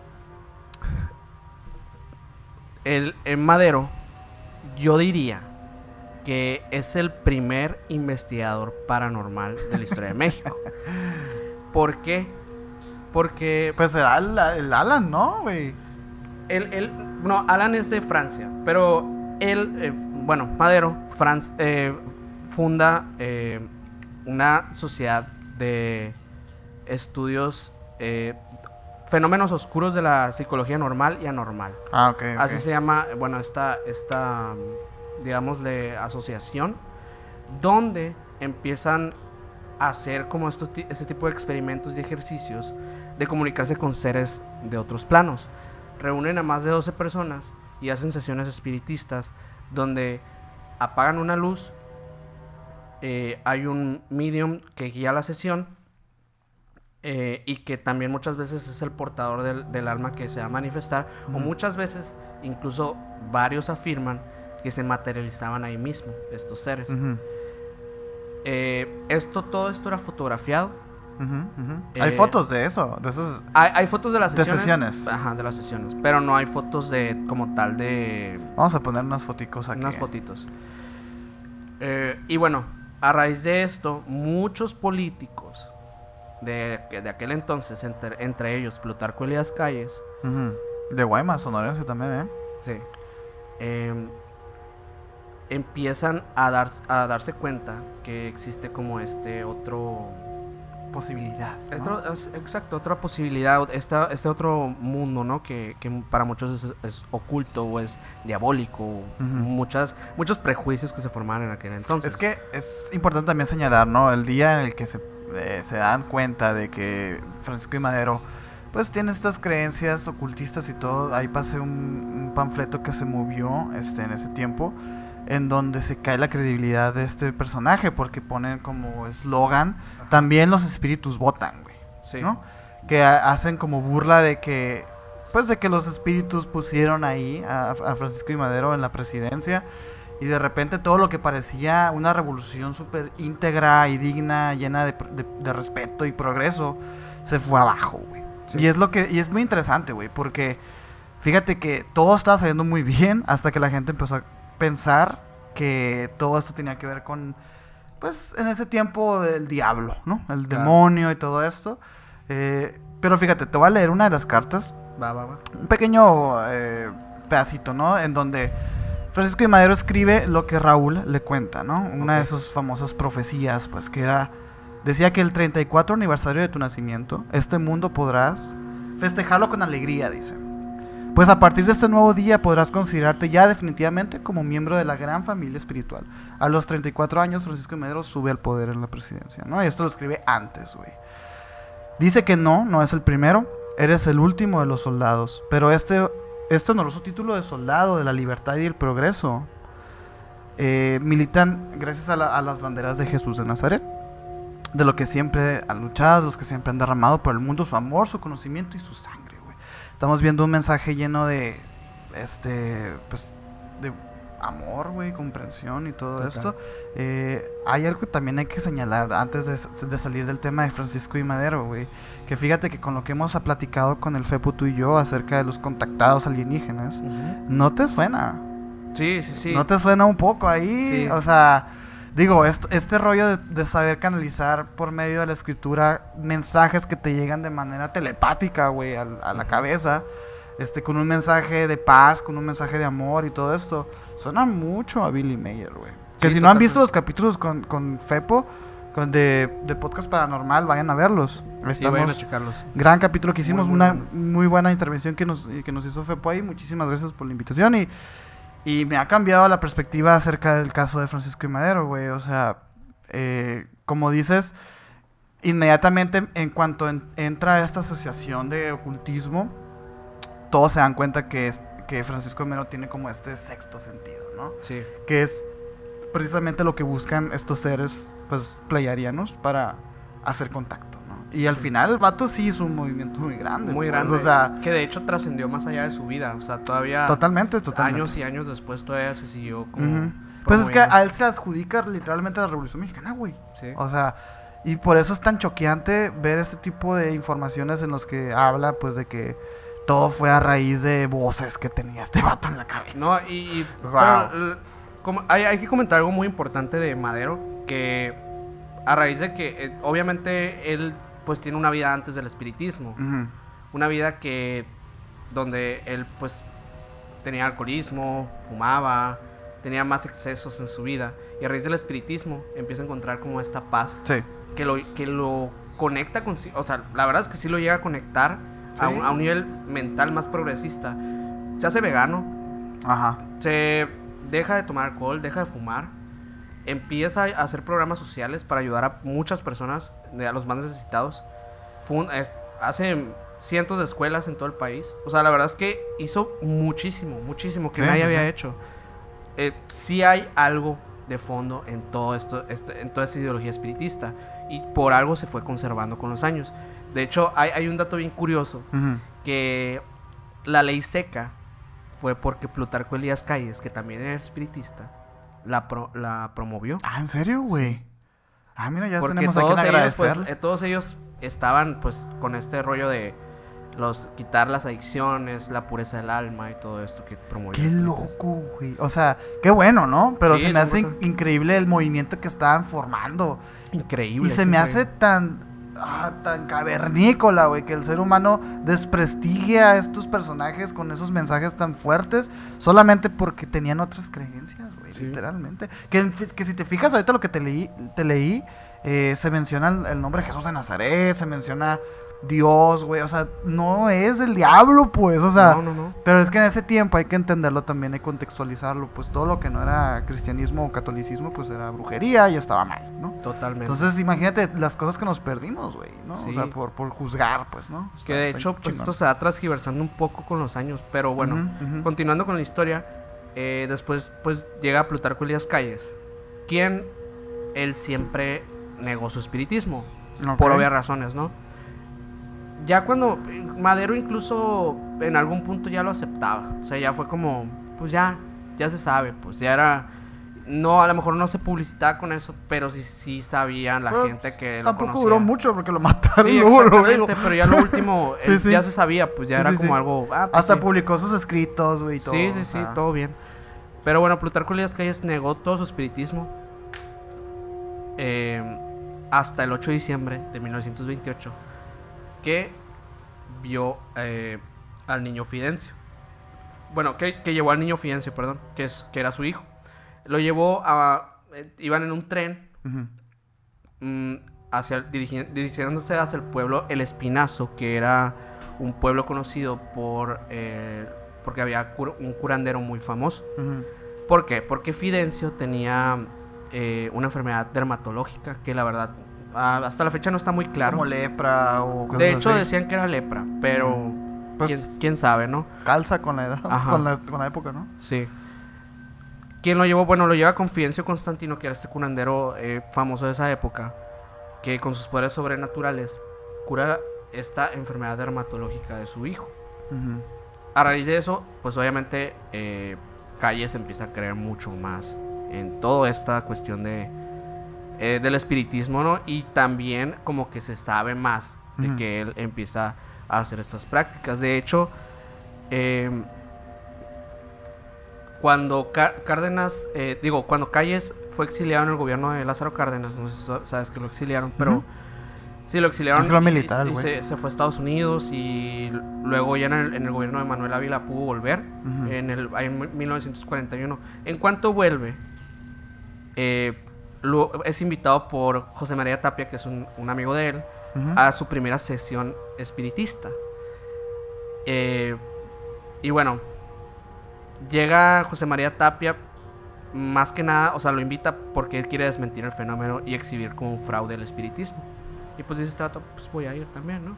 el, el Madero, yo diría que es el primer investigador paranormal de la historia de México. ¿Por qué? Porque Pues era el, el Alan, ¿no, güey? él, él, no, Alan es de Francia, pero él, eh, bueno, Madero, Franz, eh, funda eh, una sociedad de estudios eh, fenómenos oscuros de la psicología normal y anormal. Ah, ok, ok. Así se llama, bueno, esta, esta digámosle, asociación, donde empiezan a hacer como estos, este tipo de experimentos y ejercicios de comunicarse con seres de otros planos. Reúnen a más de doce personas y hacen sesiones espiritistas donde apagan una luz, eh, hay un medium que guía la sesión, eh, y que también muchas veces es el portador del, del alma que se va a manifestar, uh-huh. o muchas veces incluso varios afirman que se materializaban ahí mismo estos seres. Uh-huh. eh, esto todo esto era fotografiado. Uh-huh, uh-huh. Eh, hay fotos de eso, de esos, hay, hay fotos de las sesiones, de sesiones. Ajá, de las sesiones, pero no hay fotos de como tal de. Vamos a poner unas foticos aquí. Unas fotitos. Eh, y bueno, a raíz de esto, muchos políticos de, de aquel entonces, entre, entre ellos Plutarco Elías Calles, uh-huh. de Guaymas, sonorense también, ¿eh? Sí. Eh, empiezan a, dar, a darse cuenta que existe como este otro posibilidad, ¿no? Otro, es, exacto, otra posibilidad, esta, este otro mundo, ¿no? Que, que para muchos es, es oculto o es diabólico, uh-huh. muchas, muchos prejuicios que se formaban en aquel entonces. Es que es importante también señalar, ¿no? El día en el que se, eh, se dan cuenta de que Francisco I. Madero pues tiene estas creencias ocultistas y todo. Ahí pasé un, un panfleto que se movió este, en ese tiempo, en donde se cae la credibilidad de este personaje, porque ponen como eslogan, también los espíritus votan, güey, sí. ¿no? Que a, hacen como burla de que, pues de que los espíritus pusieron ahí a, a Francisco I. Madero en la presidencia, y de repente todo lo que parecía una revolución súper íntegra y digna, llena de, de, de respeto y progreso, se fue abajo, güey. Sí. Y es lo que, y es muy interesante, güey, porque fíjate que todo estaba saliendo muy bien hasta que la gente empezó a pensar que todo esto tenía que ver con, pues en ese tiempo, el diablo, ¿no? El claro. demonio y todo esto. Eh, pero fíjate, te voy a leer una de las cartas. Va, va, va. Un pequeño eh, pedacito, ¿no? En donde Francisco I. Madero escribe lo que Raúl le cuenta, ¿no? Una okay. de esas famosas profecías, pues que era, decía que el treinta y cuatro aniversario de tu nacimiento, este mundo podrás festejarlo con alegría, dice. Pues a partir de este nuevo día podrás considerarte ya definitivamente como miembro de la gran familia espiritual. A los treinta y cuatro años, Francisco I. Madero sube al poder en la presidencia, ¿no? Y esto lo escribe antes, güey. Dice que no, no es el primero, eres el último de los soldados. Pero este, este honroso título de soldado de la libertad y el progreso eh, militan gracias a, la, a las banderas de Jesús de Nazaret, de lo que siempre han luchado, los que siempre han derramado por el mundo su amor, su conocimiento y su sangre. Estamos viendo un mensaje lleno de, este, pues, de amor, güey, comprensión y todo Total. esto. Eh, hay algo que también hay que señalar antes de, de salir del tema de Francisco I. Madero, güey. Que fíjate que con lo que hemos platicado con el Fepo, tú y yo, acerca de los contactados alienígenas, uh-huh. ¿no te suena? Sí, sí, sí. ¿No te suena un poco ahí? Sí. O sea, digo, esto, este rollo de, de saber canalizar por medio de la escritura mensajes que te llegan de manera telepática, güey, a, a la cabeza, este, con un mensaje de paz, con un mensaje de amor y todo esto, suena mucho a Billy Mayer, güey. Que sí, si no han visto los capítulos con, con Fepo, con de, de Podcast Paranormal, vayan a verlos. Estamos, sí, vayan a checarlos. Gran capítulo que hicimos, muy, una muy, muy buena intervención que nos, que nos hizo Fepo ahí. Muchísimas gracias por la invitación y... Y me ha cambiado la perspectiva acerca del caso de Francisco I. Madero, güey. O sea, eh, como dices, inmediatamente en cuanto en, entra esta asociación de ocultismo, todos se dan cuenta que, es, que Francisco I. Madero tiene como este sexto sentido, ¿no? Sí. Que es precisamente lo que buscan estos seres, pues, pleiadianos para hacer contacto, ¿no? Y al final el vato sí hizo un movimiento muy grande. Muy pues, grande. O sea, que de hecho trascendió más allá de su vida. O sea, todavía... Totalmente, totalmente. Años y años después todavía se siguió como... Uh-huh. Pues es que a él se adjudica literalmente la Revolución Mexicana, güey. Sí. O sea, y por eso es tan choqueante ver este tipo de informaciones en los que habla, pues, de que todo fue a raíz de voces que tenía este vato en la cabeza. No, y... y wow. pero, como, hay, hay que comentar algo muy importante de Madero, que a raíz de que, eh, obviamente, él... pues tiene una vida antes del espiritismo, uh-huh. una vida que donde él pues tenía alcoholismo, fumaba, tenía más excesos en su vida, y a raíz del espiritismo empieza a encontrar como esta paz, sí. que lo que lo conecta con, o sea, la verdad es que sí lo llega a conectar a, Sí. un, a un nivel mental más progresista. Se hace vegano, Ajá. se deja de tomar alcohol, deja de fumar, empieza a hacer programas sociales para ayudar a muchas personas, a los más necesitados. Fun- eh, hace cientos de escuelas en todo el país. O sea, la verdad es que hizo muchísimo, muchísimo que Sí, nadie sí, había sí. hecho. Eh, sí hay algo de fondo en todo esto, este- en toda esta ideología espiritista, y por algo se fue conservando con los años. De hecho, hay, hay un dato bien curioso, Ujú. que la ley seca fue porque Plutarco Elías Calles, que también era espiritista, la, pro- la promovió. Ah, ¿en serio, güey? Ah, mira, ya Porque tenemos a quien todos ellos, pues, agradecer. eh, todos ellos estaban pues con este rollo de los quitar las adicciones, la pureza del alma y todo esto que promovió. Qué el espiritismo. loco, güey. O sea, qué bueno, ¿no? Pero Sí, se me son hace cosas- in- increíble el movimiento que estaban formando. Increíble. Y se es me increíble. hace tan, ah, tan cavernícola, güey, que el ser humano desprestigie a estos personajes con esos mensajes tan fuertes solamente porque tenían otras creencias, güey, Sí. literalmente. Que, en fi- que si te fijas ahorita lo que te leí, te leí eh, se menciona el, el nombre de Jesús de Nazaret, se menciona Dios, güey, o sea, no es el diablo, pues, o sea... No, no, no. Pero es que en ese tiempo hay que entenderlo también, hay que contextualizarlo, pues todo lo que no era cristianismo o catolicismo, pues era brujería y estaba mal, ¿no? Totalmente. Entonces imagínate las cosas que nos perdimos, güey, ¿no? Sí. O sea, por, por juzgar, pues, ¿no? Está- que de está hecho pues, chingón. esto se va transgiversando un poco con los años, pero bueno, Ujú, ujú. continuando con la historia, eh, después pues llega Plutarco Elías Calles, quien él siempre negó su espiritismo, Ok. por obvias razones, ¿no? Ya cuando Madero incluso en algún punto ya lo aceptaba, o sea, ya fue como, pues ya, ya se sabe, pues ya era, no, a lo mejor no se publicitaba con eso, pero sí, sí sabían la Pues, gente que lo Tampoco conocía. duró mucho porque lo mataron Sí, luego, luego. exactamente, pero ya lo último Sí, él sí. ya se sabía, pues ya Sí, era sí, como sí. algo, ah, pues Hasta sí. publicó sus escritos, güey, y todo. Sí, sí, o sí, sea. todo bien. Pero bueno, Plutarco Elías Calles negó todo su espiritismo eh, hasta el ocho de diciembre de mil novecientos veintiocho, que vio eh, al niño Fidencio. Bueno, que, que llevó al niño Fidencio, perdón, que, es, que era su hijo. Lo llevó a... eh, iban en un tren Ujú. mm, hacia, dirigi- dirigiéndose hacia el pueblo El Espinazo, que era un pueblo conocido por... eh, porque había cur- un curandero muy famoso. Ujú. ¿Por qué? Porque Fidencio tenía eh, una enfermedad dermatológica que la verdad ah, hasta la fecha no está muy claro. Como lepra o cosas De hecho así. decían que era lepra, pero Pues- ¿quién, quién sabe, ¿no? Calza con la edad, Ajá. con la, con la época, ¿no? Sí. ¿Quién lo llevó? Bueno, lo lleva con Fidencio Constantino, que era este curandero eh, famoso de esa época, que con sus poderes sobrenaturales cura esta enfermedad dermatológica de su hijo. Ujú. A raíz de eso, pues obviamente eh, Calles empieza a creer mucho más en toda esta cuestión de eh, del espiritismo, ¿no? Y también como que se sabe más de Ujú. que él empieza a hacer estas prácticas. De hecho, eh, cuando Cá- Cárdenas, eh, digo, cuando Calles fue exiliado en el gobierno de Lázaro Cárdenas, no sé si sa- sabes que lo exiliaron, pero Ujú. sí lo exiliaron Es lo y- militar, y, güey. se, se fue a Estados Unidos y luego ya en el, en el gobierno de Manuel Ávila pudo volver Ujú. en el ahí en mil novecientos cuarenta y uno. En cuanto vuelve, eh, lo- es invitado por José María Tapia, que es un, un amigo de él, Ujú. a su primera sesión espiritista. Eh, y bueno, llega José María Tapia, más que nada, o sea, lo invita porque él quiere desmentir el fenómeno y exhibir como un fraude el espiritismo. Y pues dice este vato, pues voy a ir también, ¿no?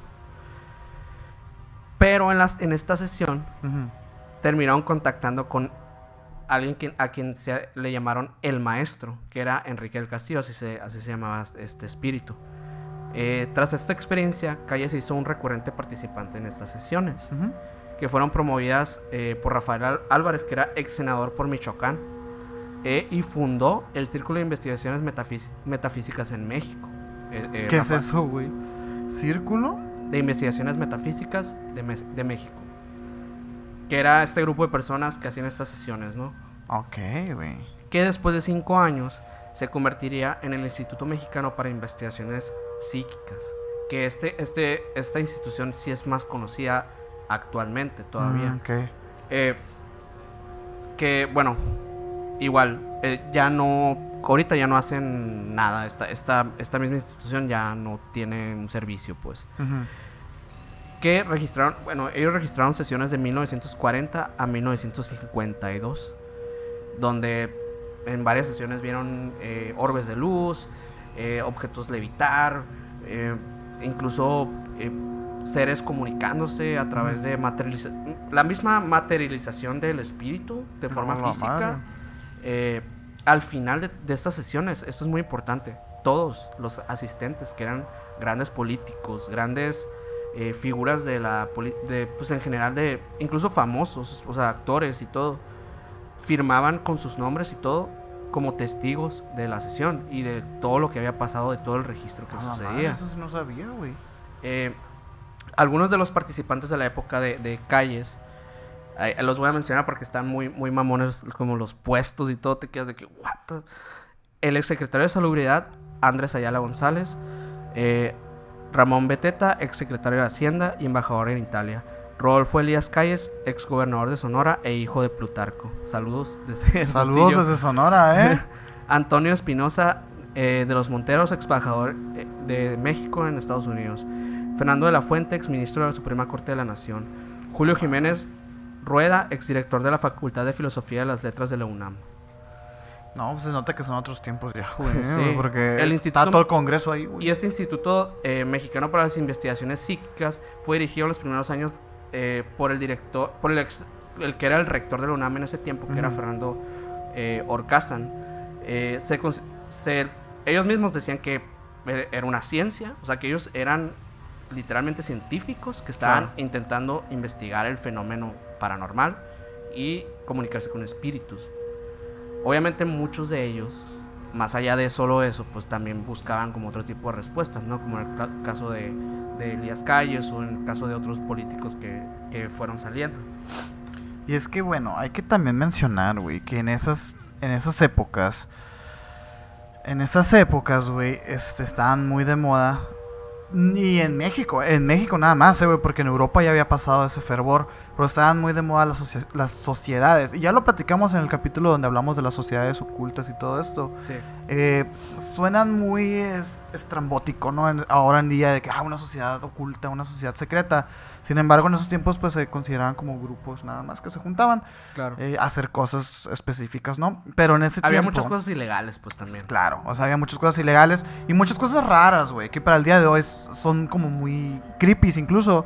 Pero en, las, en esta sesión Ujú. terminaron contactando con alguien que, a quien se, le llamaron el maestro, que era Enrique del Castillo, así se, así se llamaba este espíritu. Eh, tras esta experiencia, Calles se hizo un recurrente participante en estas sesiones, Ujú. que fueron promovidas eh, por Rafael Al- Álvarez, que era ex senador por Michoacán, eh, y fundó el Círculo de Investigaciones Metafís- Metafísicas en México. Eh, eh, ¿Qué es Rafa- eso, güey? ¿Círculo? de Investigaciones Metafísicas de, Me- de México, que era este grupo de personas que hacían estas sesiones, ¿no? Ok, güey. Que después de cinco años se convertiría en el Instituto Mexicano para Investigaciones Psíquicas, que este, este, esta institución sí es más conocida actualmente todavía. Mm, ok. Eh, que bueno, igual, eh, ya no, ahorita ya no hacen nada, esta, esta, esta misma institución ya no tiene un servicio, pues. Ujú. que registraron, bueno, ellos registraron sesiones de mil novecientos cuarenta a mil novecientos cincuenta y dos, donde en varias sesiones vieron eh, orbes de luz, eh, objetos levitar, eh, incluso eh, seres comunicándose a través de materialización, la misma materialización del espíritu de forma No, la física. madre. Eh, al final de, de estas sesiones, esto es muy importante, todos los asistentes que eran grandes políticos, grandes eh, figuras de la poli- de, pues en general de incluso famosos, o sea, actores y todo, firmaban con sus nombres y todo como testigos de la sesión y de todo lo que había pasado, de todo el registro que A la madre, sucedía. eso sí no sabía, güey. Eh, algunos de los participantes de la época de, de Calles, eh, los voy a mencionar porque están muy, muy mamones, como los puestos y todo, te quedas de que, what the-? El exsecretario de Salubridad, Andrés Ayala González, eh, Ramón Beteta, exsecretario de Hacienda y embajador en Italia, Rodolfo Elías Calles, exgobernador de Sonora e hijo de Plutarco. Saludos desde Saludos Hermosillo. desde Sonora, ¿eh? Antonio Espinosa, eh, de los Monteros, exembajador eh, de México en Estados Unidos. Fernando de la Fuente, exministro de la Suprema Corte de la Nación. Julio Jiménez Rueda, exdirector de la Facultad de Filosofía de las Letras de la UNAM. No, pues se nota que son otros tiempos ya, güey. Pues sí. Porque El está instituto- todo el congreso ahí, güey. Y este Instituto eh, Mexicano para las Investigaciones Psíquicas fue dirigido en los primeros años eh, por el director, por el, ex- el que era el rector de la UNAM en ese tiempo, que Ujú. era Fernando eh, Orcázan. Eh, se, cons- se- ellos mismos decían que eh, era una ciencia, o sea, que ellos eran literalmente científicos que estaban Claro. intentando investigar el fenómeno paranormal y comunicarse con espíritus. Obviamente muchos de ellos, más allá de solo eso, pues también buscaban como otro tipo de respuestas, ¿no? Como en el ca- caso de, de Elías Calles o en el caso de otros políticos que, que fueron saliendo. Y es que, bueno, hay que también mencionar, güey, que en esas, en esas épocas, en esas épocas, güey, este, estaban muy de moda. Ni en México, en México nada más, eh, güey, porque en Europa ya había pasado ese fervor, pero estaban muy de moda las, socie- las sociedades. Y ya lo platicamos en el capítulo donde hablamos de las sociedades ocultas y todo esto. Sí. Eh, suenan muy es- estrambótico, ¿no? En- ahora en día de que, ah, una sociedad oculta, una sociedad secreta. Sin embargo, en esos tiempos, pues, se consideraban como grupos nada más que se juntaban Claro. eh, a hacer cosas específicas, ¿no? Pero en ese Había tiempo... muchas cosas ilegales, pues también. Claro, o sea, había muchas cosas ilegales y muchas cosas raras, güey, que para el día de hoy s- son como muy creepy incluso.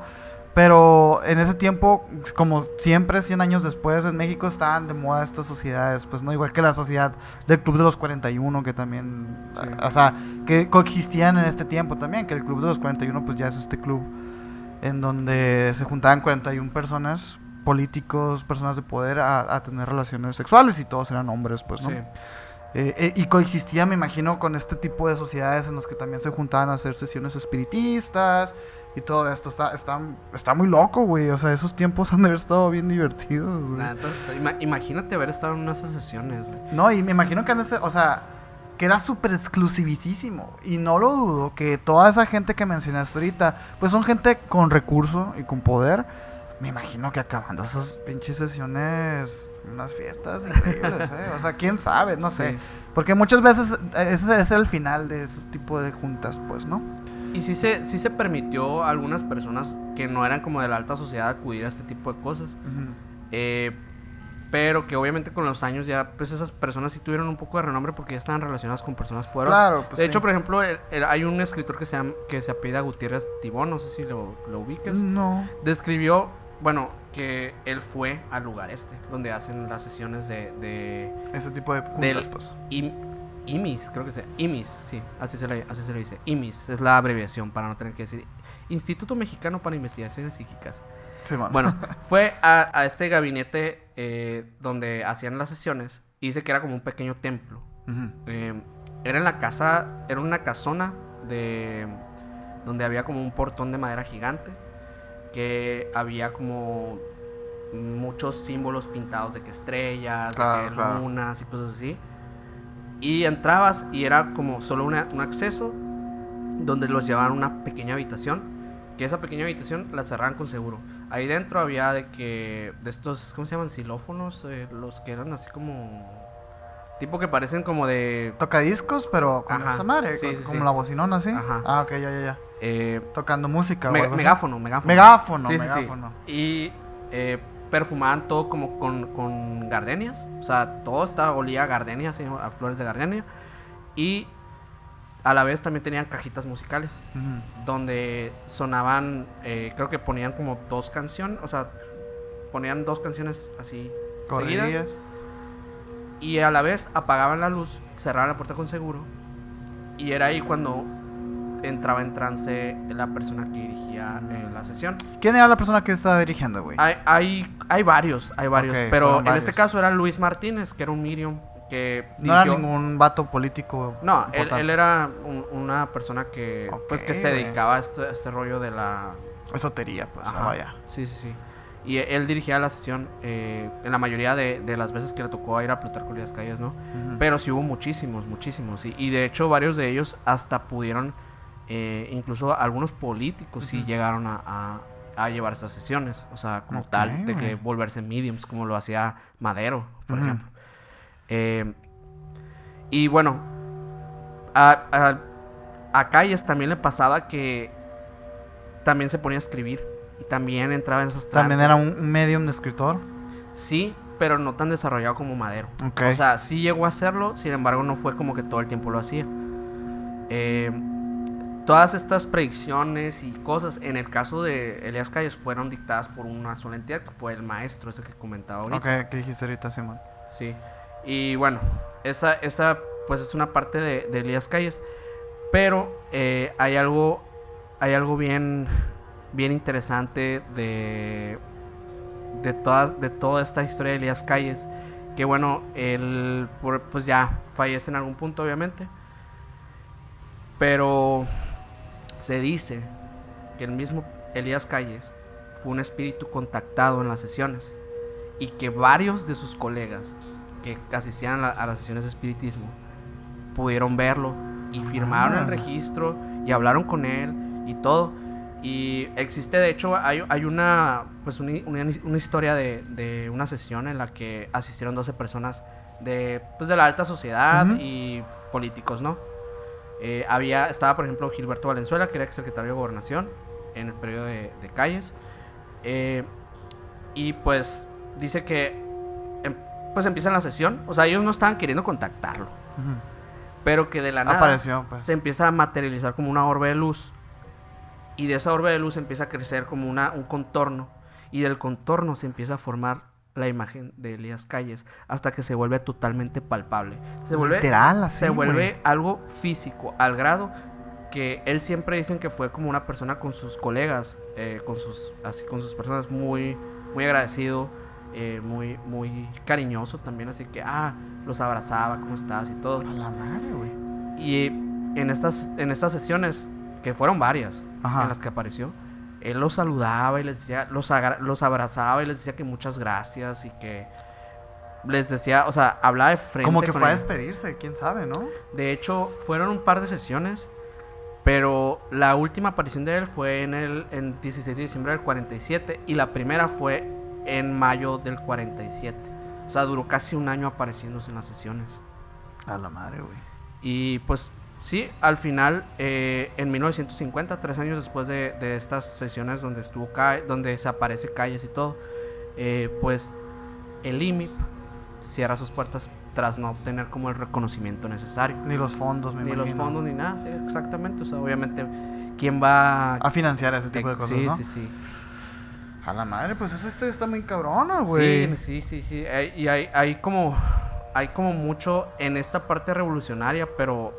Pero en ese tiempo, como siempre, cien años después, en México estaban de moda estas sociedades, pues no, igual que la sociedad del Club de los cuarenta y uno, que también, Sí. o sea, que coexistían en este tiempo también, que el Club de los cuarenta y uno pues ya es este club en donde se juntaban cuarenta y una personas, políticos, personas de poder, a, a tener relaciones sexuales y todos eran hombres, pues, ¿no? Sí. Eh, eh, y coexistía, me imagino, con este tipo de sociedades en las que también se juntaban a hacer sesiones espiritistas y todo esto. Está, está, está muy loco, güey. O sea, esos tiempos han de haber estado bien divertidos, güey. La neta, ima- imagínate haber estado en unas sesiones, güey. No, y me imagino que en ese, o sea, que era súper exclusivísimo. Y no lo dudo que toda esa gente que mencionaste ahorita, pues son gente con recurso y con poder. Me imagino que acabando esas pinches sesiones, unas fiestas increíbles, ¿eh? O sea, quién sabe, no sé. Sí. Porque muchas veces eh, ese es el final de esos tipos de juntas, pues, ¿no? Y sí se, sí se permitió a algunas personas que no eran como de la alta sociedad acudir a este tipo de cosas. Ujú. Eh, pero que obviamente con los años ya, pues esas personas sí tuvieron un poco de renombre porque ya estaban relacionadas con personas poderosas. Claro, pues de sí. hecho, por ejemplo, el- el- hay un escritor que se, llama, que se apellida Gutiérrez Tibón, no sé si lo, lo ubiques. No. Describió, bueno, que él fue al lugar este, donde hacen las sesiones de... de Ese tipo de juntas, Del- pues. I- IMIS, creo que sea. IMIS, sí, así se, le, así se le dice. IMIS es la abreviación para no tener que decir Instituto Mexicano para Investigaciones Psíquicas. Sí, man. Bueno, fue a, a este gabinete eh, donde hacían las sesiones y dice que era como un pequeño templo. Ujú. Eh, era en la casa, era una casona de donde había como un portón de madera gigante, que había como muchos símbolos pintados de que estrellas, de Claro, que claro. lunas y cosas así. Y entrabas y era como solo una- un acceso donde los llevaban a una pequeña habitación, que esa pequeña habitación la cerraban con seguro. Ahí dentro había de que, de estos, ¿cómo se llaman? Xilófonos, eh, los que eran así como Tipo que parecen como de... Tocadiscos, pero con Ajá, esa madre, sí, con- sí, como sí. la bocinona, ¿sí? Ajá. Ah, ok, ya, ya, ya. eh, Tocando música o me- algo así. megáfono, megáfono. Megáfono, Sí, sí, sí. megáfono. Y eh, perfumaban todo como con, con gardenias. O sea, todo estaba, olía a gardenias, ¿sí? A flores de gardenia. Y a la vez también tenían cajitas musicales. Ujú. Donde sonaban, eh, creo que ponían como dos canciones. O sea, ponían dos canciones así Corridillas. seguidas. Y a la vez apagaban la luz, cerraban la puerta con seguro. Y era ahí cuando entraba en trance la persona que dirigía eh, la sesión. ¿Quién era la persona que estaba dirigiendo, güey? Hay, hay, hay varios, hay varios. Ok, pero fueron en este varios. caso era Luis Martínez, que era un medium que No era dirigió- ningún vato político. No, él, importante. él era un- una persona que Ok, pues que se güey. dedicaba a este, a este rollo de la... Esotería, pues, Ajá. ah, vaya. Sí, sí, sí. Y él dirigía la sesión eh, en la mayoría de, de las veces que le tocó ir a Plutarco Elías Calles, ¿no? Ujú. Pero sí hubo muchísimos, muchísimos. Y, y de hecho varios de ellos hasta pudieron, eh, incluso algunos políticos sí Ujú. llegaron a, a- a llevar estas sesiones. O sea, como Ok, tal, de que güey. volverse mediums, como lo hacía Madero, por Ujú. ejemplo. Eh, y bueno, a, a, a Calles también le pasaba que también se ponía a escribir. Y también entraba en esos También trances. era un un medium de escritor. Sí, pero no tan desarrollado como Madero. Ok. O sea, sí llegó a hacerlo, sin embargo no fue como que todo el tiempo lo hacía. Eh, todas estas predicciones y cosas, en el caso de Elías Calles, fueron dictadas por una sola entidad, que fue el maestro, ese que comentaba ahorita. Ok, ¿qué dijiste ahorita, Simón? Sí. Y bueno, esa, esa pues es una parte de, de Elías Calles. Pero eh, hay algo, hay algo bien, bien interesante de, de, todas, de toda esta historia de Elías Calles. Que bueno, él por- pues ya fallece en algún punto, obviamente. Pero se dice que el mismo Elías Calles fue un espíritu contactado en las sesiones. Y que varios de sus colegas que asistían a, la- a las sesiones de espiritismo pudieron verlo y firmaron Ah. el registro y hablaron con él y todo. Y existe, de hecho, hay, hay una, pues una, una, una historia de, de una sesión en la que asistieron doce personas de, pues de la alta sociedad Ujú. y políticos, ¿no? Eh, había, estaba, por ejemplo, Gilberto Valenzuela, que era exsecretario de Gobernación en el periodo de, de Calles. Eh, y pues dice que em- pues empiezan la sesión. O sea, ellos no estaban queriendo contactarlo, Ujú. pero que de la nada Apareció, pues. se empieza a materializar como una orbe de luz. Y de esa orbe de luz empieza a crecer como una, un contorno. Y del contorno se empieza a formar la imagen de Elías Calles hasta que se vuelve totalmente palpable. Se vuelve, Literal, así, se vuelve güey. algo físico, al grado que él siempre dicen que fue como una persona con sus colegas, eh, con sus así con sus personas muy muy agradecido, eh, muy muy cariñoso también, así que ah, los abrazaba, ¿cómo estás? Y todo. A la madre, güey. Y en estas, en estas sesiones, que fueron varias, Ajá. en las que apareció, él los saludaba y les decía, los, agra- los abrazaba y les decía que muchas gracias y que les decía, o sea, hablaba de frente. Como que con fue a ellos. despedirse, quién sabe, ¿no? De hecho, fueron un par de sesiones, pero la última aparición de él fue en el en dieciséis de diciembre del cuarenta y siete y la primera fue en mayo del cuarenta y siete. O sea, duró casi un año apareciéndose en las sesiones. A la madre, güey. Y pues sí, al final, eh, en mil novecientos cincuenta, tres años después de, de estas sesiones donde estuvo Ca- donde se aparece Calles y todo, eh, pues el I M I P cierra sus puertas tras no obtener como el reconocimiento necesario. Ni los fondos, me Ni los imagino. fondos ni nada, sí, exactamente. O sea, obviamente, ¿quién va A financiar ese tipo de cosas, sí, ¿no? sí, sí. A la madre, pues esa historia está muy cabrona, güey. Sí, sí, sí, sí. Hay- y hay, hay como hay como mucho en esta parte revolucionaria, pero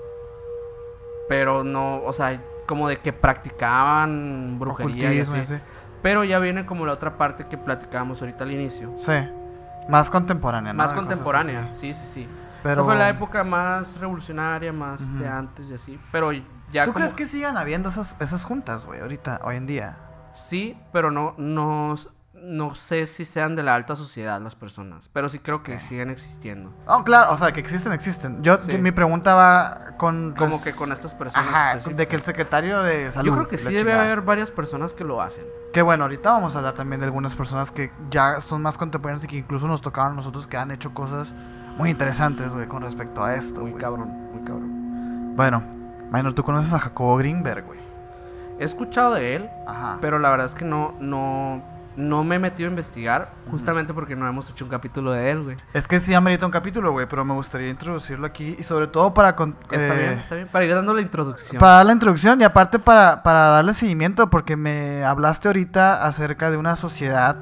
pero no, o sea, como de que practicaban brujería y Ocultismo, así. sí. Pero ya viene como la otra parte que platicábamos ahorita al inicio. Sí. Más contemporánea, ¿no? Más De cosas contemporánea, así. sí, sí, sí. Pero... Esa fue la época más revolucionaria, más Ujú. de antes y así. Pero ya ¿Tú como... crees que sigan habiendo esas, esas juntas, güey, ahorita, hoy en día? Sí, pero no, no, no sé si sean de la alta sociedad las personas, pero sí creo que siguen existiendo. Oh, claro, o sea, que existen, existen. Yo, Sí. mi pregunta va con... Como res- que con estas personas Ajá, específicas. de que el secretario de salud... Yo creo que sí la debe chingada. haber varias personas que lo hacen. Que bueno, ahorita vamos a hablar también de algunas personas que ya son más contemporáneas y que incluso nos tocaron a nosotros, que han hecho cosas muy interesantes, güey, con respecto a esto, Muy güey. cabrón, muy cabrón. Bueno, Minor, tú conoces a Jacobo Greenberg, güey. He escuchado de él, Ajá. pero la verdad es que no, no, no me he metido a investigar, justamente porque no hemos hecho un capítulo de él, güey. Es que sí amerita un capítulo, güey, pero me gustaría introducirlo aquí y sobre todo para... con- Está eh, bien, está bien, para ir dando la introducción. Para dar la introducción y aparte para, para darle seguimiento, porque me hablaste ahorita acerca de una sociedad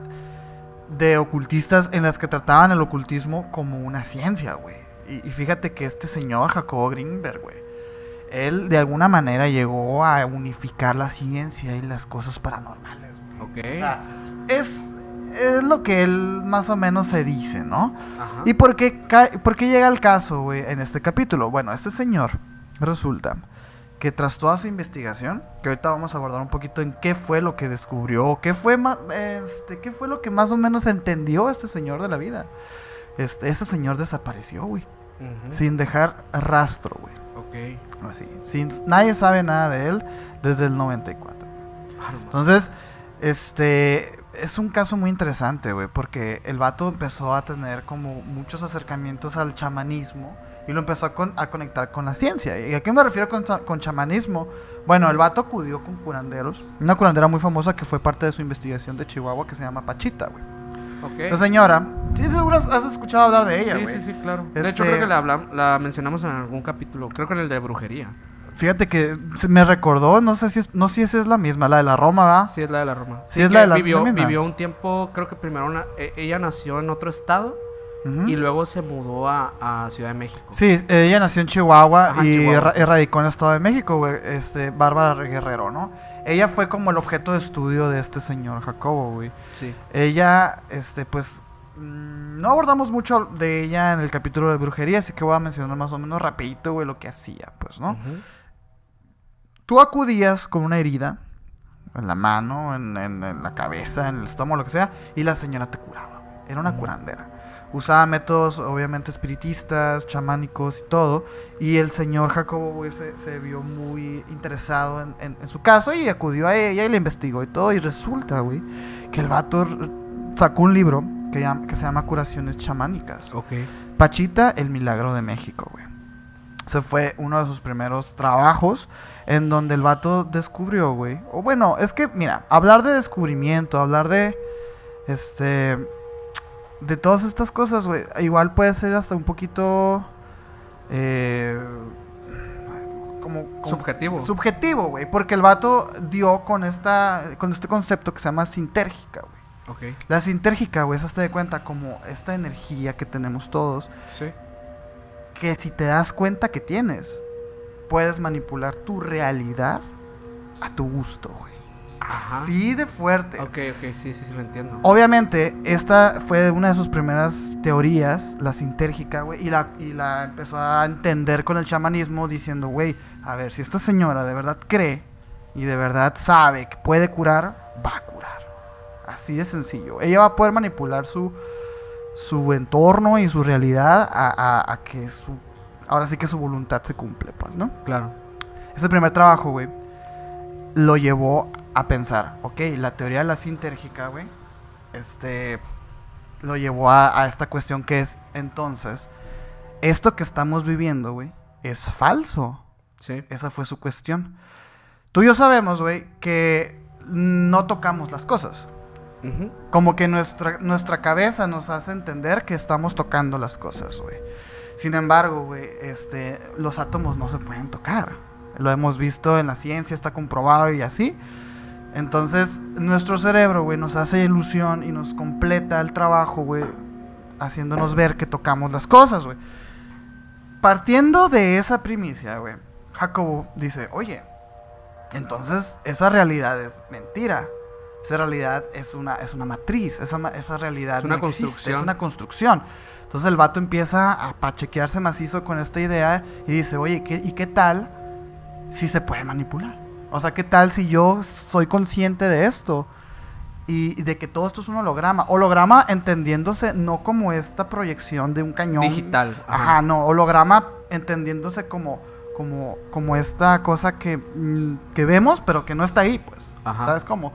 de ocultistas en las que trataban el ocultismo como una ciencia, güey. Y, y fíjate que este señor, Jacobo Greenberg, güey, él de alguna manera llegó a unificar la ciencia y las cosas paranormales, güey. Ok. O sea, es, es lo que él más o menos se dice, ¿no? Ajá. ¿Y por qué, ca- por qué llega el caso, güey, en este capítulo? Bueno, este señor resulta que tras toda su investigación, que ahorita vamos a abordar un poquito en qué fue lo que descubrió, qué fue, ma- este, qué fue lo que más o menos entendió este señor de la vida. Este, este señor desapareció, güey, Ujú. sin dejar rastro, güey. Ok. Así, sin, nadie sabe nada de él desde el noventa y cuatro. Ah, no mames. Entonces, este es un caso muy interesante, güey, porque el vato empezó a tener como muchos acercamientos al chamanismo y lo empezó a, con- a conectar con la ciencia. ¿Y a qué me refiero con, cha- con chamanismo? Bueno, el vato acudió con curanderos, una curandera muy famosa que fue parte de su investigación de Chihuahua que se llama Pachita, güey. Ok. Esa señora, sí, seguro has- has escuchado hablar de ella, sí, güey. sí, sí, claro. De Este- hecho, creo que la, hablam- la mencionamos en algún capítulo. Creo que en el de brujería. Fíjate que se me recordó, no sé si es, no sé si esa es la misma, la de la Roma, ¿va? Sí, es la de la Roma. Sí, es que la de la- vivió, la misma. vivió un tiempo, creo que primero una- e- ella nació en otro estado Ujú. y luego se mudó a, a Ciudad de México. Sí, ella nació en Chihuahua Ajá, y Chihuahua. ra- radicó en el Estado de México, güey, este, Bárbara Guerrero, ¿no? Ella fue como el objeto de estudio de este señor Jacobo, güey. Sí. Ella, este, pues, mm, no abordamos mucho de ella en el capítulo de brujería, así que voy a mencionar más o menos rapidito, güey, lo que hacía, pues, ¿no? Ujú. Tú acudías con una herida en la mano, en, en- en la cabeza, en el estómago, lo que sea, y la señora te curaba, güey. Era una Ujú. curandera. Usaba métodos, obviamente, espiritistas, chamánicos y todo. Y el señor Jacobo, güey, se, se vio muy interesado en, en- en su caso y acudió a ella y le investigó y todo. Y resulta, güey, que el vato r- sacó un libro que, llam- que se llama Curaciones Chamánicas. Ok. Pachita, el milagro de México, güey. Ese fue uno de sus primeros trabajos en donde el vato descubrió, güey. O bueno, es que, mira, hablar de descubrimiento, hablar de, este, de todas estas cosas, güey, igual puede ser hasta un poquito, eh, como, como Subjetivo. subjetivo, güey, porque el vato dio con esta, con este concepto que se llama sintérgica, güey. Ok. La sintérgica, güey, es hasta de cuenta como esta energía que tenemos todos, Sí. que si te das cuenta que tienes, puedes manipular tu realidad a tu gusto, güey. Ajá. Así de fuerte. Ok, ok, sí, sí, sí, lo entiendo. Obviamente, esta fue una de sus primeras teorías, la sintérgica, güey, y la, y la empezó a entender con el chamanismo diciendo, güey, a ver, si esta señora de verdad cree y de verdad sabe que puede curar, va a curar. Así de sencillo. Ella va a poder manipular su, su entorno y su realidad a, a- a que su... Ahora sí que su voluntad se cumple, pues, ¿no? Claro. Ese primer trabajo, güey, lo llevó a pensar, ok, la teoría de la sintérgica, güey, este, lo llevó a, a esta cuestión que es, entonces, esto que estamos viviendo, güey, es falso. Sí. Esa fue su cuestión. Tú y yo sabemos, güey, que no tocamos las cosas. Ujú. Como que nuestra, nuestra cabeza nos hace entender que estamos tocando las cosas, güey. Sin embargo, güey, este, los átomos no se pueden tocar. Lo hemos visto en la ciencia, está comprobado y así. Entonces, nuestro cerebro, güey, nos hace ilusión y nos completa el trabajo, güey, haciéndonos ver que tocamos las cosas, güey. Partiendo de esa primicia, güey, Jacobo dice, oye, entonces esa realidad es mentira. Esa realidad es una, es una matriz, esa, ma- esa realidad Es una no existe, construcción. es una construcción. Entonces el vato empieza a pachequearse macizo con esta idea y dice, oye, ¿qué, ¿y qué tal si se puede manipular? O sea, ¿qué tal si yo soy consciente de esto y, y de que todo esto es un holograma. Holograma entendiéndose no como esta proyección de un cañón. Digital. Ajá, Ajá. no, holograma entendiéndose como, como, como esta cosa que, mm, que vemos, pero que no está ahí, pues. Ajá. ¿Sabes cómo?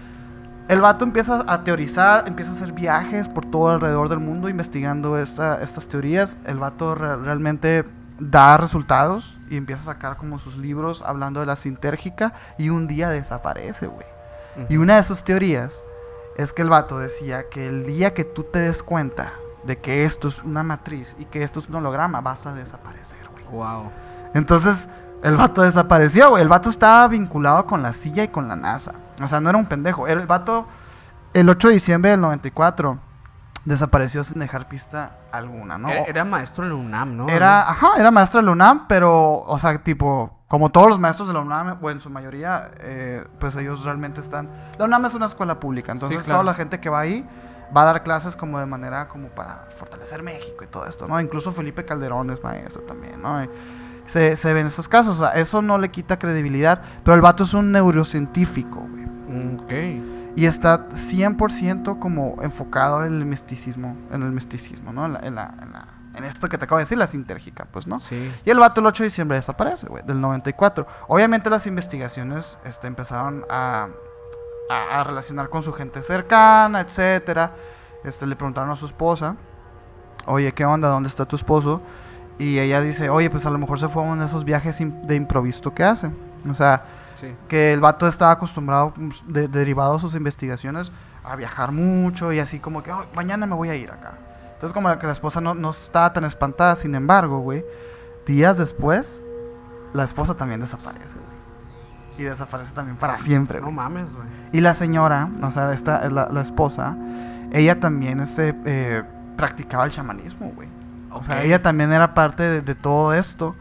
El vato empieza a teorizar, empieza a hacer viajes por todo alrededor del mundo investigando esta, estas teorías. El vato re- realmente da resultados y empieza a sacar como sus libros hablando de la sintérgica y un día desaparece, güey. Ujú. Y una de sus teorías es que el vato decía que el día que tú te des cuenta de que esto es una matriz y que esto es un holograma, vas a desaparecer, güey. Wow. Entonces, el vato desapareció, güey. El vato estaba vinculado con la C I A y con la NASA. O sea, no era un pendejo. El vato, el ocho de diciembre del noventa y cuatro, desapareció sin dejar pista alguna, ¿no? Era, era maestro en la UNAM, ¿no? Era, ajá, era maestro de la UNAM, pero, o sea, tipo, como todos los maestros de la UNAM, o en su mayoría, eh, pues ellos realmente están... La UNAM es una escuela pública, entonces Sí, claro. toda la gente que va ahí va a dar clases como de manera como para fortalecer México y todo esto, ¿no? Incluso Felipe Calderón es maestro también, ¿no? Y se, se ven estos casos, o sea, eso no le quita credibilidad, pero el vato es un neurocientífico, güey. Mm, ok. Y está cien por ciento como enfocado en el misticismo, en el misticismo, ¿no? En, la, en, la, en, la, en esto que te acabo de decir, la sintérgica, pues, ¿no? Sí. Y el vato el ocho de diciembre desaparece, güey, del noventa y cuatro. Obviamente las investigaciones este, empezaron a, a, a relacionar con su gente cercana, etcétera. Este, le preguntaron a su esposa, oye, ¿qué onda? ¿Dónde está tu esposo? Y ella dice, oye, pues a lo mejor se fue a uno de esos viajes im- de improviso que hace. O sea, Sí. que el vato estaba acostumbrado, pues, de, derivado de sus investigaciones, a viajar mucho y así como que, oh, mañana me voy a ir acá. Entonces como que la esposa no, no estaba tan espantada, sin embargo, güey, días después, la esposa también desaparece, güey. Y desaparece también para siempre, No güey. mames, güey. Y la señora, o sea, esta, la, la esposa, ella también este, eh, practicaba el chamanismo, güey. O sea, Ok. ella también era parte de, de todo esto.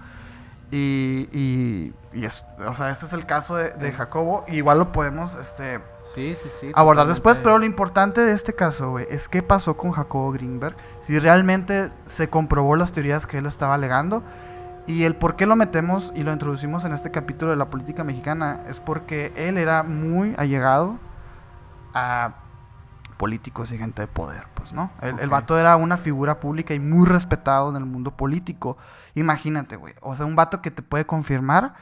Y, y, y es, o sea, este es el caso de, de Eh. Jacobo. Igual lo podemos este, Sí, sí, sí. abordar totalmente. después, pero lo importante de este caso, güey, es qué pasó con Jacobo Greenberg. Si realmente se comprobó las teorías que él estaba alegando. Y el por qué lo metemos y lo introducimos en este capítulo de la política mexicana es porque él era muy allegado a políticos y gente de poder, pues, ¿no? El, el Ok. vato era una figura pública y muy respetado en el mundo político. Imagínate, güey. O sea, un vato que te puede confirmar